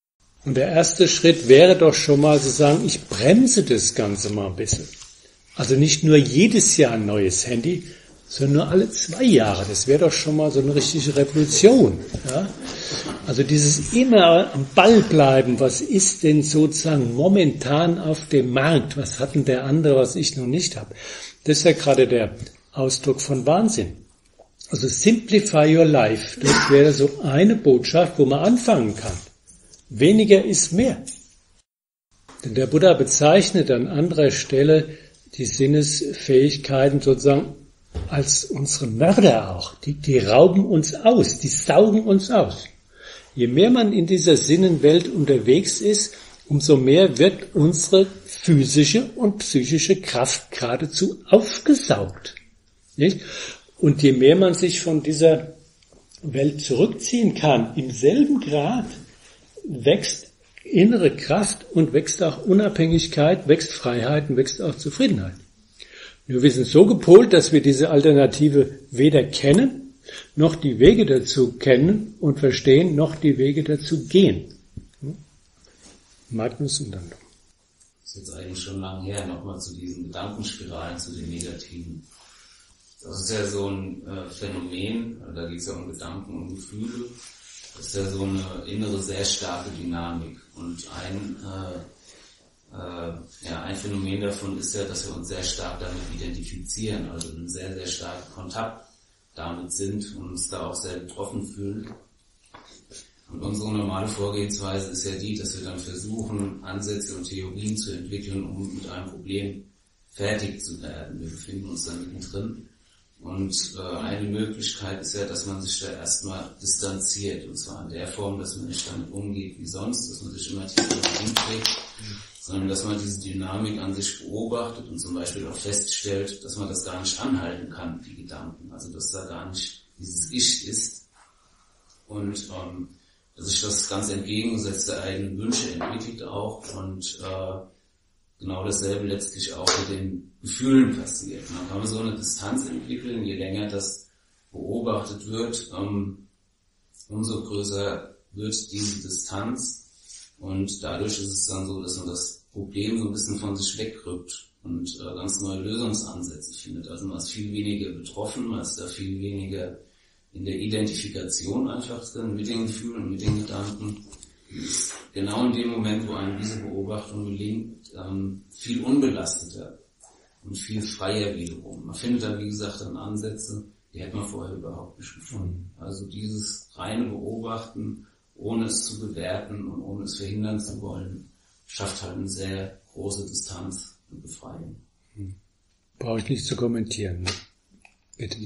Und der erste Schritt wäre doch schon mal zu sagen, ich bremse das Ganze mal ein bisschen. Also nicht nur jedes Jahr ein neues Handy, sondern nur alle 2 Jahre. Das wäre doch schon mal so eine richtige Revolution. Ja? Also dieses immer am Ball bleiben, was ist denn sozusagen momentan auf dem Markt? Was hat denn der andere, was ich noch nicht habe? Das ist ja gerade der Ausdruck von Wahnsinn. Also simplify your life. Das wäre so eine Botschaft, wo man anfangen kann. Weniger ist mehr. Denn der Buddha bezeichnet an anderer Stelle die Sinnesfähigkeiten sozusagen als unsere Mörder auch. Die rauben uns aus, die saugen uns aus. Je mehr man in dieser Sinnenwelt unterwegs ist, umso mehr wird unsere physische und psychische Kraft geradezu aufgesaugt. Nicht? Und je mehr man sich von dieser Welt zurückziehen kann, im selben Grad wächst innere Kraft und wächst auch Unabhängigkeit, wächst Freiheit und wächst auch Zufriedenheit. Nur wir sind so gepolt, dass wir diese Alternative weder kennen, noch die Wege dazu kennen und verstehen, noch die Wege dazu gehen. Magnus und dann. Das ist jetzt eigentlich schon lange her, nochmal zu diesen Gedankenspiralen, zu den Negativen. Das ist ja so ein Phänomen, da geht es ja um Gedanken und Gefühle. Das ist ja so eine innere, sehr starke Dynamik. Und ein Phänomen davon ist ja, dass wir uns sehr stark damit identifizieren, also einen sehr, sehr starken Kontakt damit sind und uns da auch sehr betroffen fühlen. Und unsere normale Vorgehensweise ist ja die, dass wir dann versuchen, Ansätze und Theorien zu entwickeln, um mit einem Problem fertig zu werden. Wir befinden uns da mittendrin. Und eine Möglichkeit ist ja, dass man sich da erstmal distanziert. Und zwar in der Form, dass man nicht damit umgeht wie sonst, dass man sich immer tiefer hinträgt, sondern dass man diese Dynamik an sich beobachtet und zum Beispiel auch feststellt, dass man das gar nicht anhalten kann, die Gedanken. Also dass da gar nicht dieses Ich ist. Und dass sich das ganz entgegengesetzte eigene Wünsche entwickelt auch und genau dasselbe letztlich auch mit den Gefühlen passiert. Und dann kann man so eine Distanz entwickeln, je länger das beobachtet wird, umso größer wird diese Distanz und dadurch ist es dann so, dass man das Problem so ein bisschen von sich wegrückt und ganz neue Lösungsansätze findet. Also man ist viel weniger betroffen, man ist da viel weniger in der Identifikation einfach drin mit den Gefühlen und mit den Gedanken. Genau in dem Moment, wo einem diese Beobachtung gelingt, viel unbelasteter und viel freier wiederum. Man findet da, wie gesagt, dann Ansätze, die hätte man vorher überhaupt nicht gefunden. Also dieses reine Beobachten, ohne es zu bewerten und ohne es verhindern zu wollen, schafft halt eine sehr große Distanz und Befreiung. Brauche ich nicht zu kommentieren. Ne? Bitte.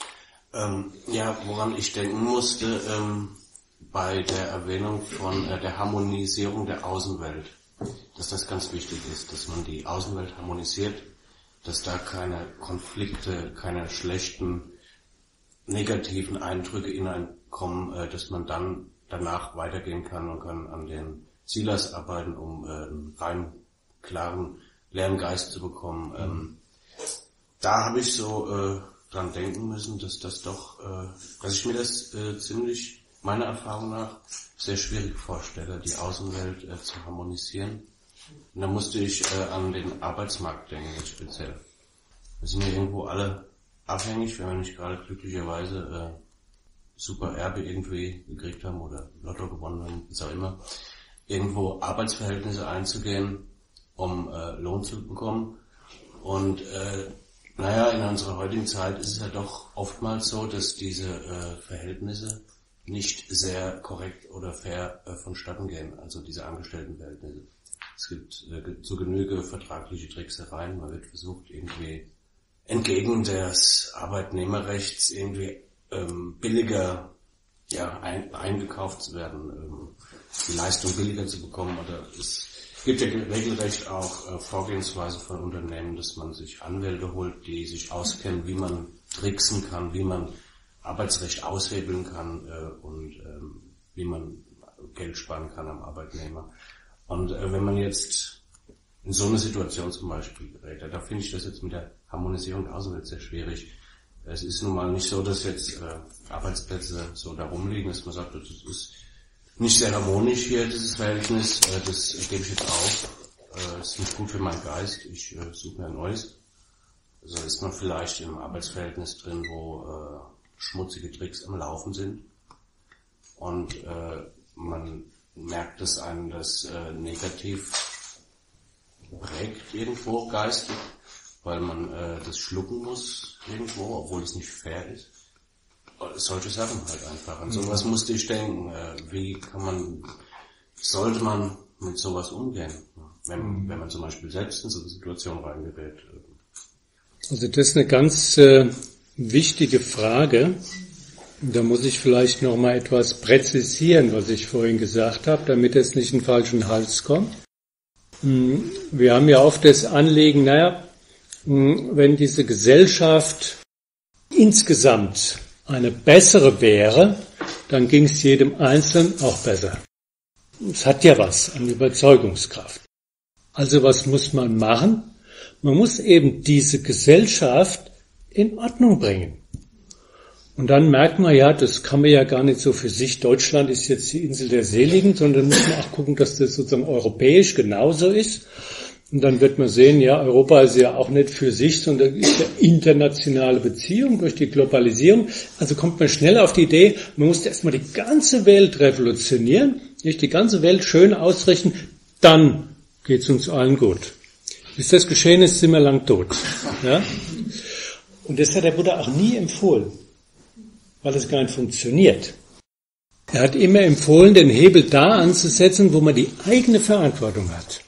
Woran ich denken musste, bei der Erwähnung von der Harmonisierung der Außenwelt, dass das ganz wichtig ist, dass man die Außenwelt harmonisiert, dass da keine Konflikte, keine schlechten, negativen Eindrücke hineinkommen, dass man dann danach weitergehen kann und kann an den Silas arbeiten, um einen rein, klaren, leeren Geist zu bekommen. Da habe ich so dran denken müssen, dass das doch, dass ich mir das ziemlich, meiner Erfahrung nach, sehr schwierig vorstelle, die Außenwelt zu harmonisieren. Und da musste ich an den Arbeitsmarkt denken, jetzt speziell. Wir sind ja irgendwo alle abhängig, wenn wir nicht gerade glücklicherweise super Erbe irgendwie gekriegt haben oder Lotto gewonnen haben, was auch immer, irgendwo Arbeitsverhältnisse einzugehen, um Lohn zu bekommen. Und in unserer heutigen Zeit ist es ja doch oftmals so, dass diese Verhältnisse nicht sehr korrekt oder fair vonstatten gehen, also diese Angestelltenverhältnisse. Es gibt zu Genüge vertragliche Tricksereien, man wird versucht irgendwie entgegen des Arbeitnehmerrechts irgendwie billiger eingekauft zu werden, die Leistung billiger zu bekommen. Oder es gibt ja regelrecht auch Vorgehensweise von Unternehmen, dass man sich Anwälte holt, die sich auskennen, wie man tricksen kann, wie man Arbeitsrecht aushebeln kann und wie man Geld sparen kann am Arbeitnehmer. Und wenn man jetzt in so eine Situation zum Beispiel gerät, da finde ich das jetzt mit der Harmonisierung der Außenwelt sehr schwierig. Es ist nun mal nicht so, dass jetzt Arbeitsplätze so da rumliegen, dass man sagt, das ist nicht sehr harmonisch hier, dieses Verhältnis. Das gebe ich jetzt auf. Ist nicht gut für meinen Geist. Ich suche mir ein neues. Also ist man vielleicht im Arbeitsverhältnis drin, wo schmutzige Tricks am Laufen sind. Und man merkt, dass einem das negativ prägt irgendwo geistig, weil man das schlucken muss irgendwo, obwohl es nicht fair ist. Solche Sachen halt einfach. An sowas musste ich denken. Sollte man mit sowas umgehen, wenn man zum Beispiel selbst in so eine Situation reingerät? Also das ist eine ganz wichtige Frage. Da muss ich vielleicht noch mal etwas präzisieren, was ich vorhin gesagt habe, damit es nicht in den falschen Hals kommt. Wir haben ja oft das Anliegen, wenn diese Gesellschaft insgesamt eine bessere wäre, dann ging es jedem Einzelnen auch besser. Es hat ja was an Überzeugungskraft. Also was muss man machen? Man muss eben diese Gesellschaft in Ordnung bringen. Und dann merkt man ja, das kann man ja gar nicht so für sich. Deutschland ist jetzt die Insel der Seligen, sondern muss man auch gucken, dass das sozusagen europäisch genauso ist. Und dann wird man sehen, ja, Europa ist ja auch nicht für sich, sondern ist ja internationale Beziehung durch die Globalisierung. Also kommt man schnell auf die Idee, man muss erstmal die ganze Welt revolutionieren, nicht die ganze Welt schön ausrichten, dann geht's uns allen gut. Bis das geschehen ist, sind wir lang tot. Ja? Und das hat der Buddha auch nie empfohlen, weil es gar nicht funktioniert. Er hat immer empfohlen, den Hebel da anzusetzen, wo man die eigene Verantwortung hat.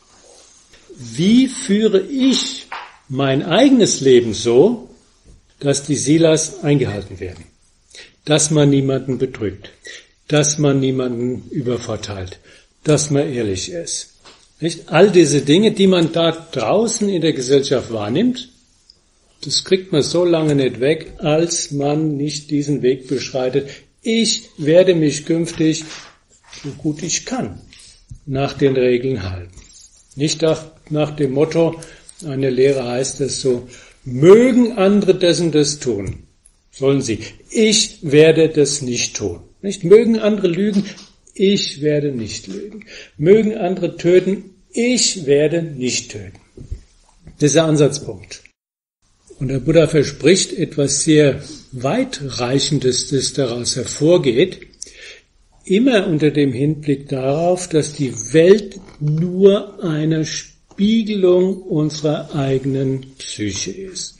Wie führe ich mein eigenes Leben so, dass die Silas eingehalten werden? Dass man niemanden betrügt, dass man niemanden übervorteilt, dass man ehrlich ist. Nicht? All diese Dinge, die man da draußen in der Gesellschaft wahrnimmt, das kriegt man so lange nicht weg, als man nicht diesen Weg beschreitet. Ich werde mich künftig, so gut ich kann, nach den Regeln halten. Nicht nach dem Motto, eine Lehre heißt es so, mögen andere das und das tun, sollen sie. Ich werde das nicht tun. Nicht mögen andere lügen, ich werde nicht lügen. Mögen andere töten, ich werde nicht töten. Das ist der Ansatzpunkt. Und der Buddha verspricht etwas sehr Weitreichendes, das daraus hervorgeht, immer unter dem Hinblick darauf, dass die Welt nur eine Spiegelung unserer eigenen Psyche ist.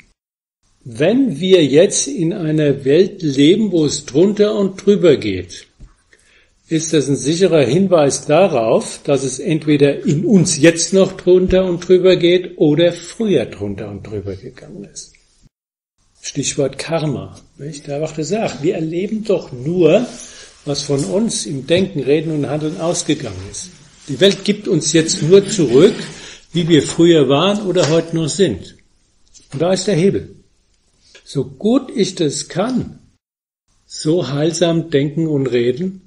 Wenn wir jetzt in einer Welt leben, wo es drunter und drüber geht, ist das ein sicherer Hinweis darauf, dass es entweder in uns jetzt noch drunter und drüber geht oder früher drunter und drüber gegangen ist. Stichwort Karma. Nicht? Da wird gesagt, wir erleben doch nur, was von uns im Denken, Reden und Handeln ausgegangen ist. Die Welt gibt uns jetzt nur zurück, wie wir früher waren oder heute noch sind. Und da ist der Hebel. So gut ich das kann, so heilsam denken und reden,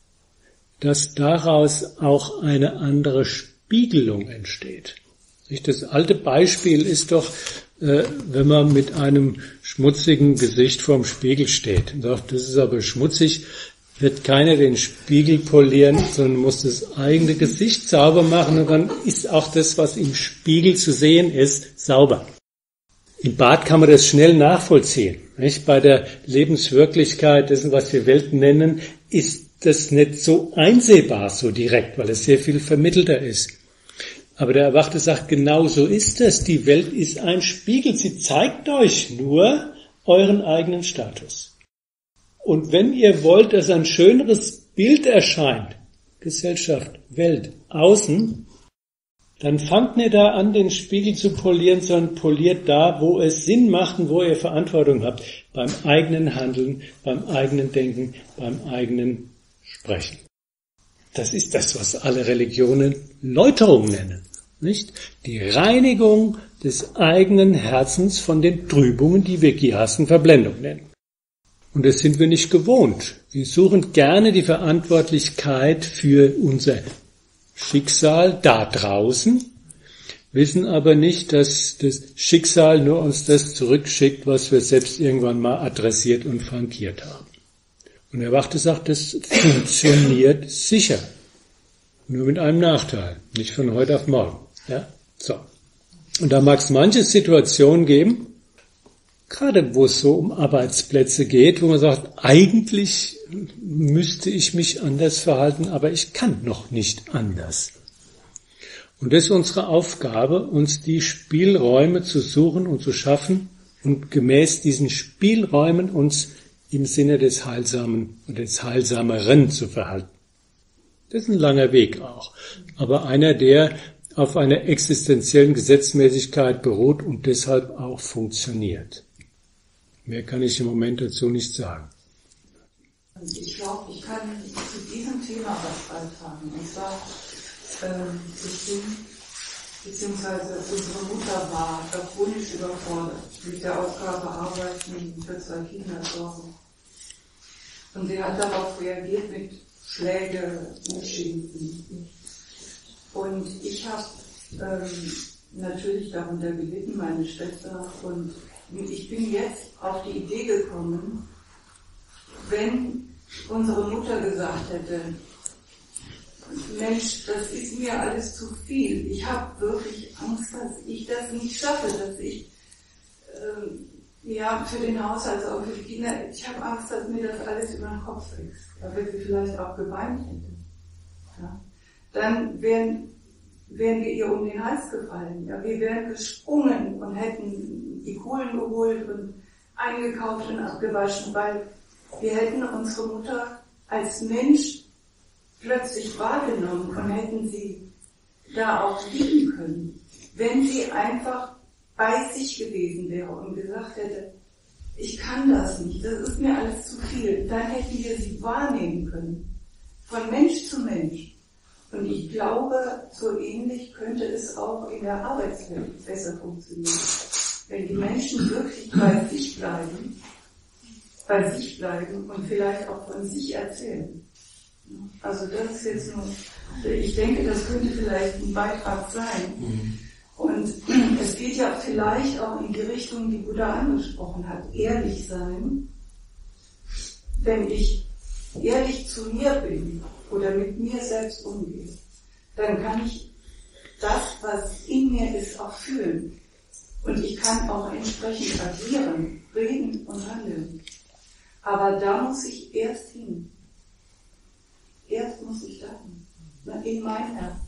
dass daraus auch eine andere Spiegelung entsteht. Das alte Beispiel ist doch, wenn man mit einem schmutzigen Gesicht vorm Spiegel steht und sagt, das ist aber schmutzig, wird keiner den Spiegel polieren, sondern muss das eigene Gesicht sauber machen und dann ist auch das, was im Spiegel zu sehen ist, sauber. Im Bad kann man das schnell nachvollziehen. Nicht? Bei der Lebenswirklichkeit dessen, was wir Welt nennen, ist das nicht so einsehbar, so direkt, weil es sehr viel vermittelter ist. Aber der Erwachte sagt, genau so ist es. Die Welt ist ein Spiegel. Sie zeigt euch nur euren eigenen Status. Und wenn ihr wollt, dass ein schöneres Bild erscheint, Gesellschaft, Welt, außen, dann fangt nicht da an, den Spiegel zu polieren, sondern poliert da, wo es Sinn macht und wo ihr Verantwortung habt. Beim eigenen Handeln, beim eigenen Denken, beim eigenen Sprechen. Das ist das, was alle Religionen Läuterung nennen, nicht? Die Reinigung des eigenen Herzens von den Trübungen, die wir Gehasst Verblendung nennen. Und das sind wir nicht gewohnt. Wir suchen gerne die Verantwortlichkeit für unser Schicksal da draußen, wissen aber nicht, dass das Schicksal nur uns das zurückschickt, was wir selbst irgendwann mal adressiert und frankiert haben. Und der Wachtel sagt, das funktioniert sicher. Nur mit einem Nachteil. Nicht von heute auf morgen. Ja? So. Und da mag es manche Situationen geben, gerade wo es so um Arbeitsplätze geht, wo man sagt, eigentlich müsste ich mich anders verhalten, aber ich kann noch nicht anders. Und das ist unsere Aufgabe, uns die Spielräume zu suchen und zu schaffen und gemäß diesen Spielräumen uns im Sinne des Heilsamen und des Heilsameren zu verhalten. Das ist ein langer Weg auch, aber einer, der auf einer existenziellen Gesetzmäßigkeit beruht und deshalb auch funktioniert. Mehr kann ich im Moment dazu nicht sagen. Ich glaube, ich kann zu diesem Thema was beitragen. Und zwar, beziehungsweise unsere Mutter war chronisch überfordert mit der Aufgabe, Arbeiten für 2 Kinder sorgen. Und sie hat darauf reagiert mit Schläge und Schimpfen. Und ich habe natürlich darunter gelitten, meine Schwester. Und ich bin jetzt auf die Idee gekommen, wenn unsere Mutter gesagt hätte, Mensch, das ist mir alles zu viel. Ich habe wirklich Angst, dass ich das nicht schaffe, dass ich für den Haushalt, auch für die Kinder, ich habe Angst, dass mir das alles über den Kopf wächst. Da wird sie vielleicht auch geweint hätte. Ja? Dann wären wir ihr um den Hals gefallen. Ja? Wir wären gesprungen und hätten die Kohlen geholt und eingekauft und abgewaschen, weil wir hätten unsere Mutter als Mensch plötzlich wahrgenommen und hätten sie da auch lieben können, wenn sie einfach bei sich gewesen wäre und gesagt hätte, ich kann das nicht, das ist mir alles zu viel, dann hätten wir sie wahrnehmen können, von Mensch zu Mensch. Und ich glaube, so ähnlich könnte es auch in der Arbeitswelt besser funktionieren. Wenn die Menschen wirklich bei sich bleiben und vielleicht auch von sich erzählen. Also das ist jetzt nur, ich denke, das könnte vielleicht ein Beitrag sein. Und es geht ja vielleicht auch in die Richtung, die Buddha angesprochen hat, ehrlich sein. Wenn ich ehrlich zu mir bin oder mit mir selbst umgehe, dann kann ich das, was in mir ist, auch fühlen. Und ich kann auch entsprechend agieren, reden und handeln. Aber da muss ich erst hin. Erst muss ich da hin. In mein Herz.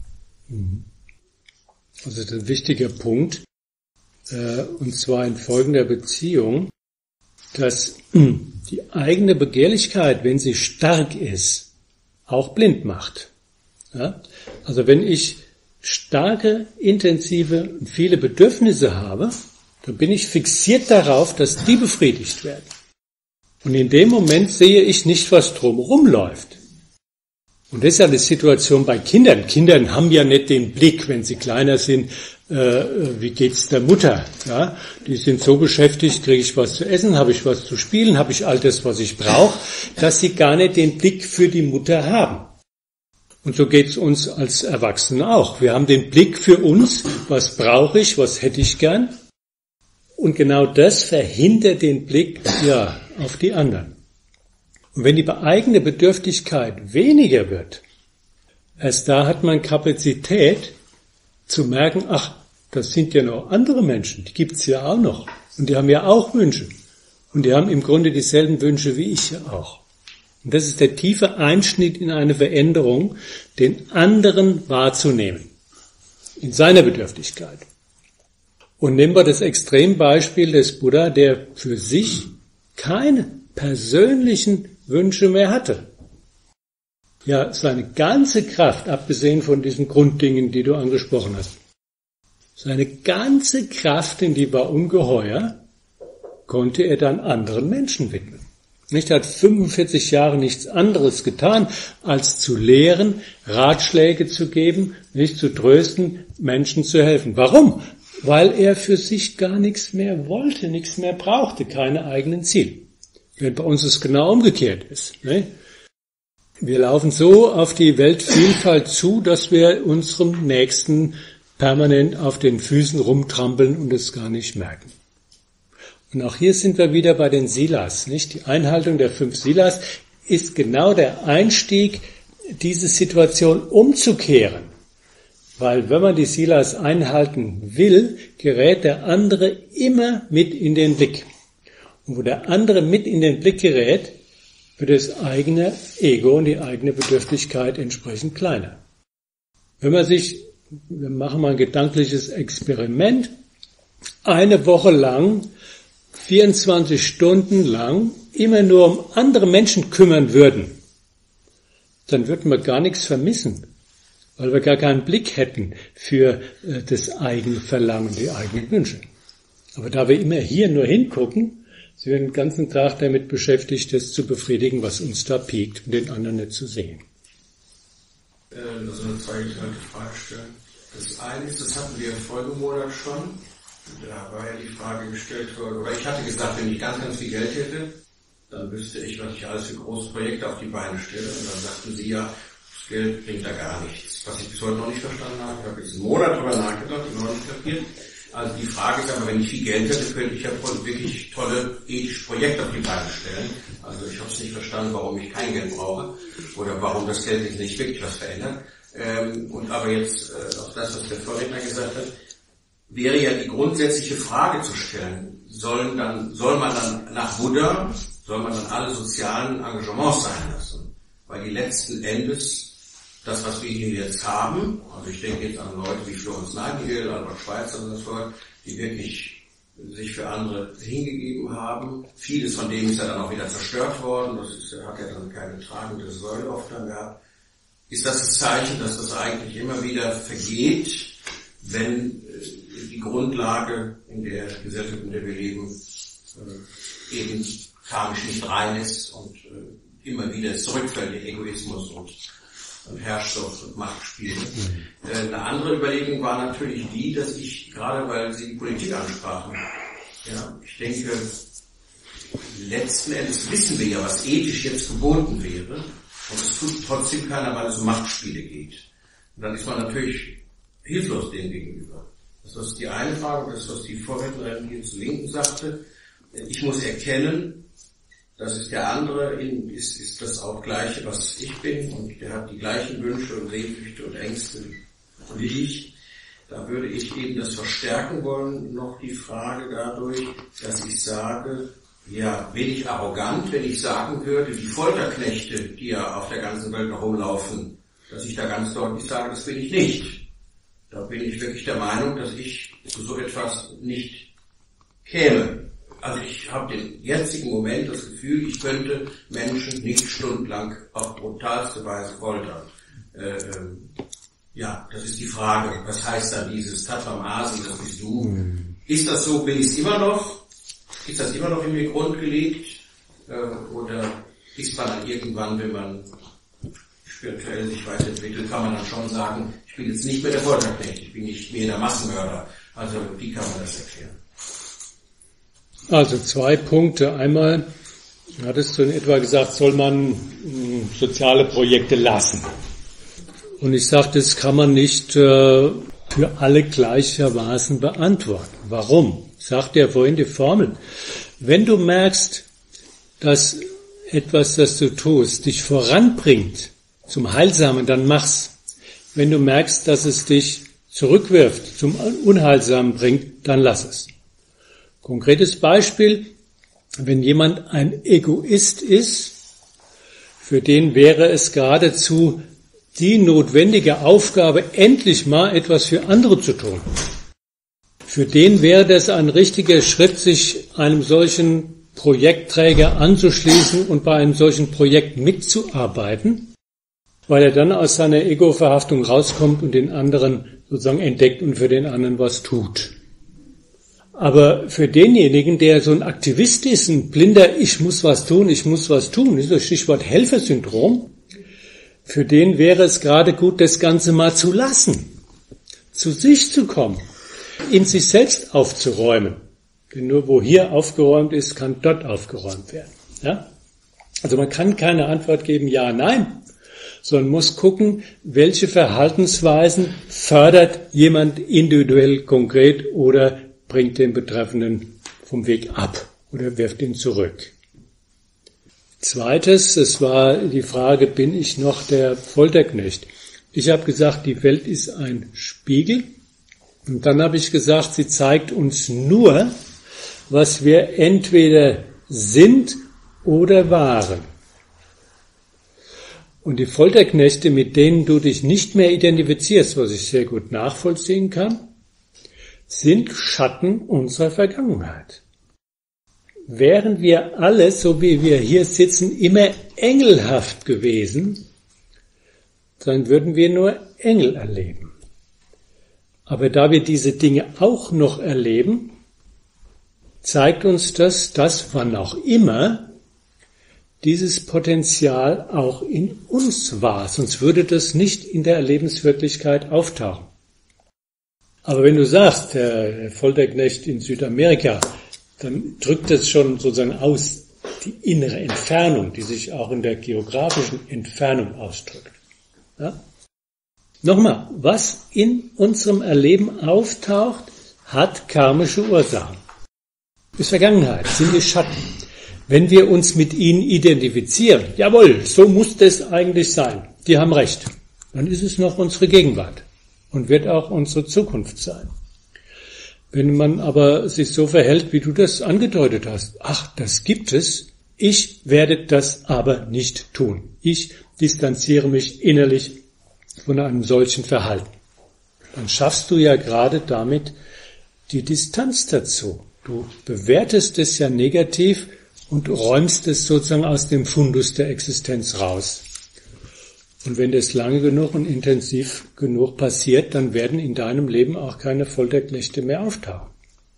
Also das ist ein wichtiger Punkt, und zwar in folgender Beziehung, dass die eigene Begehrlichkeit, wenn sie stark ist, auch blind macht. Ja? Also wenn ich starke, intensive und viele Bedürfnisse habe, dann bin ich fixiert darauf, dass die befriedigt werden. Und in dem Moment sehe ich nicht, was drumherum läuft. Und das ist ja die Situation bei Kindern. Kindern haben ja nicht den Blick, wenn sie kleiner sind, wie geht's der Mutter? Ja? Die sind so beschäftigt, kriege ich was zu essen, habe ich was zu spielen, habe ich all das, was ich brauche, dass sie gar nicht den Blick für die Mutter haben. Und so geht's uns als Erwachsene auch. Wir haben den Blick für uns, was brauche ich, was hätte ich gern. Und genau das verhindert den Blick auf die anderen. Und wenn die eigene Bedürftigkeit weniger wird, erst da hat man Kapazität zu merken, ach, das sind ja noch andere Menschen, die gibt's ja auch noch. Und die haben ja auch Wünsche. Und die haben im Grunde dieselben Wünsche wie ich ja auch. Und das ist der tiefe Einschnitt in eine Veränderung, den anderen wahrzunehmen. In seiner Bedürftigkeit. Und nehmen wir das Extrembeispiel des Buddha, der für sich keine persönlichen Wünsche mehr hatte. Ja, seine ganze Kraft, abgesehen von diesen Grunddingen, die du angesprochen hast, seine ganze Kraft, in die war ungeheuer, konnte er dann anderen Menschen widmen. Nicht, er hat 45 Jahre nichts anderes getan, als zu lehren, Ratschläge zu geben, nicht zu trösten, Menschen zu helfen. Warum? Weil er für sich gar nichts mehr wollte, nichts mehr brauchte, keine eigenen Ziele. Wenn bei uns es genau umgekehrt ist. Ne? Wir laufen so auf die Weltvielfalt zu, dass wir unserem Nächsten permanent auf den Füßen rumtrampeln und es gar nicht merken. Und auch hier sind wir wieder bei den Silas, nicht? Die Einhaltung der 5 Silas ist genau der Einstieg, diese Situation umzukehren. Weil wenn man die Silas einhalten will, gerät der andere immer mit in den Blick. Und wo der andere mit in den Blick gerät, wird das eigene Ego und die eigene Bedürftigkeit entsprechend kleiner. Wir machen mal ein gedankliches Experiment, eine Woche lang, 24 Stunden lang, immer nur um andere Menschen kümmern würden, dann würden wir gar nichts vermissen, weil wir gar keinen Blick hätten für das eigene Verlangen, die eigenen Wünsche. Aber da wir immer hier nur hingucken, sind wir den ganzen Tag damit beschäftigt, das zu befriedigen, was uns da piekt und den anderen nicht zu sehen. Also eine zweigeteilte Frage stellen. Das eine ist, das hatten wir vorigen Monat schon, da war ja die Frage gestellt worden, oder ich hatte gesagt, wenn ich ganz, ganz viel Geld hätte, dann wüsste ich, was ich alles für große Projekte auf die Beine stelle. Und dann sagten Sie ja, das Geld bringt da gar nichts. Was ich bis heute noch nicht verstanden habe, ich habe jetzt einen Monat darüber nachgedacht und noch nicht kapiert. Also die Frage ist aber, wenn ich viel Geld hätte, könnte ich ja wirklich tolle ethische Projekte auf die Beine stellen. Also ich habe es nicht verstanden, warum ich kein Geld brauche oder warum das Geld nicht wirklich was verändert. Und aber jetzt auf das, was der Vorredner gesagt hat, wäre ja die grundsätzliche Frage zu stellen, soll man dann nach Buddha, soll man dann alle sozialen Engagements sein lassen? Weil die letzten Endes, das, was wir hier jetzt haben, also ich denke jetzt an Leute wie Florence Nightingale, Albert Schweitzer und so fort, die wirklich sich für andere hingegeben haben. Vieles von dem ist ja dann auch wieder zerstört worden, hat ja dann keine tragende Säule oft dann gehabt. Ist das Zeichen, dass das eigentlich immer wieder vergeht, wenn die Grundlage in der Gesellschaft, in der wir leben, eben karmisch nicht rein ist und immer wieder zurückfällt in Egoismus und Herrschaft und Machtspiele. Eine andere Überlegung war natürlich die, dass ich, gerade weil Sie die Politik ansprachen, ja, ich denke, letzten Endes wissen wir ja, was ethisch jetzt geboten wäre, und es tut trotzdem keiner, weil es um Machtspiele geht. Und dann ist man natürlich hilflos dem gegenüber. Das ist die eine Frage, das, was die Vorrednerin hier zu Linken sagte. Ich muss erkennen, das ist der andere, ist das auch Gleiche, was ich bin, und der hat die gleichen Wünsche und Sehnsüchte und Ängste wie ich. Da würde ich eben das verstärken wollen, noch die Frage dadurch, dass ich sage, ja, bin ich arrogant, wenn ich sagen würde, die Folterknechte, die ja auf der ganzen Welt noch rumlaufen, dass ich da ganz deutlich sage, das bin ich nicht. Da bin ich wirklich der Meinung, dass ich zu so etwas nicht käme. Also ich habe den jetzigen Moment das Gefühl, ich könnte Menschen nicht stundenlang auf brutalste Weise foltern. Ja, das ist die Frage. Was heißt dann dieses Tattvamasi, das bist du? Ist das so, bin ich es immer noch? Ist das immer noch in mir grundgelegt? Oder ist man dann irgendwann, wenn man spirituell sich weiterentwickelt, kann man dann schon sagen, ich bin jetzt nicht mehr der Folterknecht, ich bin nicht mehr der Massenmörder. Also wie kann man das erklären? Also 2 Punkte. Einmal hattest du in etwa gesagt, soll man soziale Projekte lassen. Und ich sagte, das kann man nicht für alle gleichermaßen beantworten. Warum? Ich sagte ja vorhin die Formel. Wenn du merkst, dass etwas, das du tust, dich voranbringt zum Heilsamen, dann mach's. Wenn du merkst, dass es dich zurückwirft, zum Unheilsamen bringt, dann lass es. Konkretes Beispiel, wenn jemand ein Egoist ist, für den wäre es geradezu die notwendige Aufgabe, endlich mal etwas für andere zu tun. Für den wäre das ein richtiger Schritt, sich einem solchen Projektträger anzuschließen und bei einem solchen Projekt mitzuarbeiten, weil er dann aus seiner Ego-Verhaftung rauskommt und den anderen sozusagen entdeckt und für den anderen was tut. Aber für denjenigen, der so ein Aktivist ist, ein blinder, ich muss was tun, ist das Stichwort Helfersyndrom, für den wäre es gerade gut, das Ganze mal zu lassen, zu sich zu kommen, in sich selbst aufzuräumen. Denn nur wo hier aufgeräumt ist, kann dort aufgeräumt werden. Ja? Also man kann keine Antwort geben, ja, nein, sondern muss gucken, welche Verhaltensweisen fördert jemand individuell konkret oder bringt den Betreffenden vom Weg ab oder wirft ihn zurück. Zweites, es war die Frage, bin ich noch der Folterknecht? Ich habe gesagt, die Welt ist ein Spiegel. Und dann habe ich gesagt, sie zeigt uns nur, was wir entweder sind oder waren. Und die Folterknechte, mit denen du dich nicht mehr identifizierst, was ich sehr gut nachvollziehen kann, sind Schatten unserer Vergangenheit. Wären wir alle, so wie wir hier sitzen, immer engelhaft gewesen, dann würden wir nur Engel erleben. Aber da wir diese Dinge auch noch erleben, zeigt uns das, dass wann auch immer dieses Potenzial auch in uns war. Sonst würde das nicht in der Erlebenswirklichkeit auftauchen. Aber wenn du sagst, der Folterknecht in Südamerika, dann drückt es schon sozusagen aus die innere Entfernung, die sich auch in der geografischen Entfernung ausdrückt. Ja? Nochmal, was in unserem Erleben auftaucht, hat karmische Ursachen. Ist Vergangenheit, sind die Schatten. Wenn wir uns mit ihnen identifizieren, jawohl, so muss das eigentlich sein, die haben recht, dann ist es noch unsere Gegenwart und wird auch unsere Zukunft sein. Wenn man aber sich so verhält, wie du das angedeutet hast, ach, das gibt es, ich werde das aber nicht tun. Ich distanziere mich innerlich von einem solchen Verhalten. Dann schaffst du ja gerade damit die Distanz dazu. Du bewertest es ja negativ und räumst es sozusagen aus dem Fundus der Existenz raus. Und wenn das lange genug und intensiv genug passiert, dann werden in deinem Leben auch keine Folterknechte mehr auftauchen.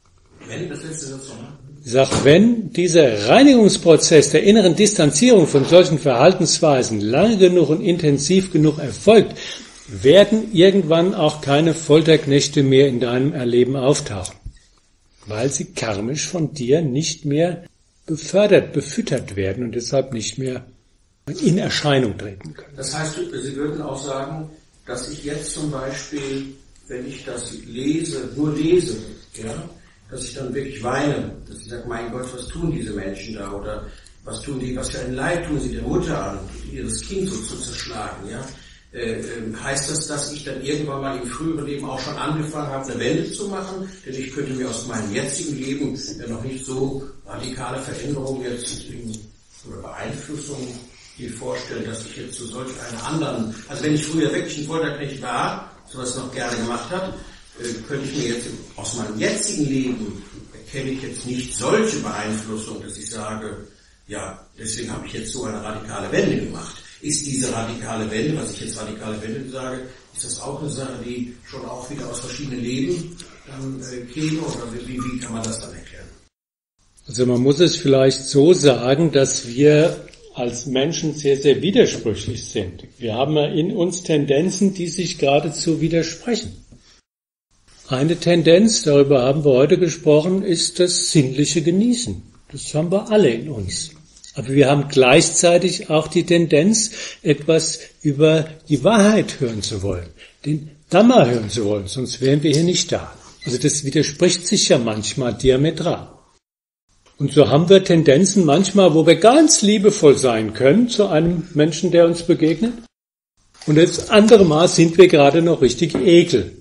Ich sag, wenn dieser Reinigungsprozess der inneren Distanzierung von solchen Verhaltensweisen lange genug und intensiv genug erfolgt, werden irgendwann auch keine Folterknechte mehr in deinem Erleben auftauchen, weil sie karmisch von dir nicht mehr befördert, befüttert werden und deshalb nicht mehr in Erscheinung treten können. Das heißt, Sie würden auch sagen, dass ich jetzt zum Beispiel, wenn ich das lese, nur lese, ja, dass ich dann wirklich weine, dass ich sage, mein Gott, was tun diese Menschen da, oder was tun die, was für ein Leid tun sie der Mutter an, ihres Kind so zu zerschlagen, ja. Heißt das, dass ich dann irgendwann mal im früheren Leben auch schon angefangen habe, eine Wende zu machen? Denn ich könnte mir aus meinem jetzigen Leben noch nicht so radikale Veränderungen jetzt oder Beeinflussungen vorstellen, dass ich jetzt zu solch einer anderen, also wenn ich früher wirklich ein Folterknecht war, sowas noch gerne gemacht habe, könnte ich mir jetzt aus meinem jetzigen Leben erkenne ich jetzt nicht solche Beeinflussung, dass ich sage, ja, deswegen habe ich jetzt so eine radikale Wende gemacht. Ist diese radikale Wende, was ich jetzt radikale Wende sage, ist das auch eine Sache, die schon auch wieder aus verschiedenen Leben dann käme, oder wie kann man das dann erklären? Also man muss es vielleicht so sagen, dass wir als Menschen sehr, sehr widersprüchlich sind. Wir haben ja in uns Tendenzen, die sich geradezu widersprechen. Eine Tendenz, darüber haben wir heute gesprochen, ist das sinnliche Genießen. Das haben wir alle in uns. Aber wir haben gleichzeitig auch die Tendenz, etwas über die Wahrheit hören zu wollen, den Dhamma hören zu wollen, sonst wären wir hier nicht da. Also das widerspricht sich ja manchmal diametral. Und so haben wir Tendenzen manchmal, wo wir ganz liebevoll sein können zu einem Menschen, der uns begegnet. Und das andere Mal sind wir gerade noch richtig Ekel.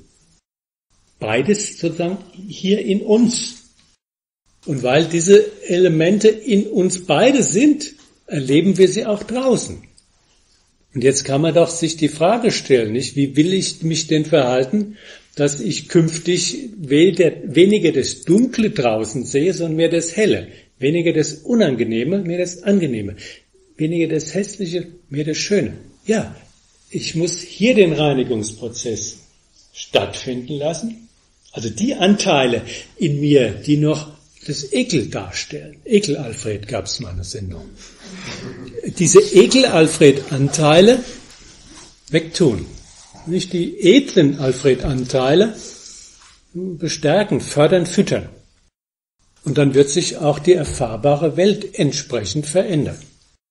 Beides sozusagen hier in uns. Und weil diese Elemente in uns beide sind, erleben wir sie auch draußen. Und jetzt kann man doch sich die Frage stellen, nicht? Wie will ich mich denn verhalten, dass ich künftig weniger das Dunkle draußen sehe, sondern mehr das Helle. Weniger das Unangenehme, mehr das Angenehme. Weniger das Hässliche, mehr das Schöne. Ja, ich muss hier den Reinigungsprozess stattfinden lassen. Also die Anteile in mir, die noch das Ekel darstellen. Ekel-Alfred gab es mal eine Sendung. Diese Ekel-Alfred-Anteile wegtun. Nicht die edlen Alfred-Anteile bestärken, fördern, füttern. Und dann wird sich auch die erfahrbare Welt entsprechend verändern.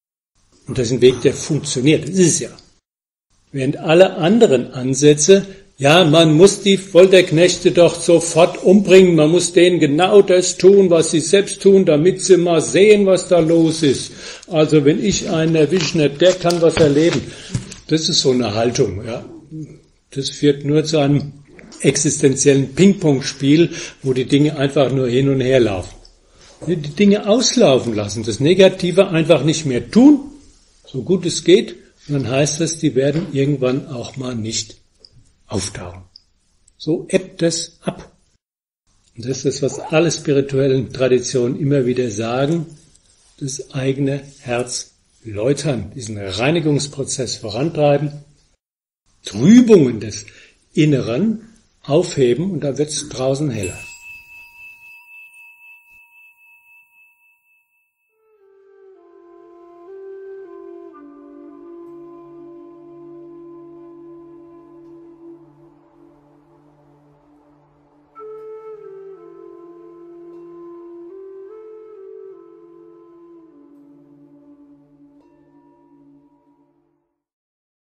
Und das ist ein Weg, der funktioniert. Das ist es ja. Während alle anderen Ansätze Ja, man muss die Folterknechte doch sofort umbringen, man muss denen genau das tun, was sie selbst tun, damit sie mal sehen, was da los ist. Also wenn ich einen erwische, der kann was erleben. Das ist so eine Haltung, ja. Das führt nur zu einem existenziellen Ping-Pong-Spiel, wo die Dinge einfach nur hin und her laufen. Die Dinge auslaufen lassen, das Negative einfach nicht mehr tun, so gut es geht, und dann heißt das, die werden irgendwann auch mal nicht auftauchen. So ebbt es ab. Und das ist das, was alle spirituellen Traditionen immer wieder sagen, das eigene Herz läutern, diesen Reinigungsprozess vorantreiben, Trübungen des Inneren aufheben und da wird es draußen heller.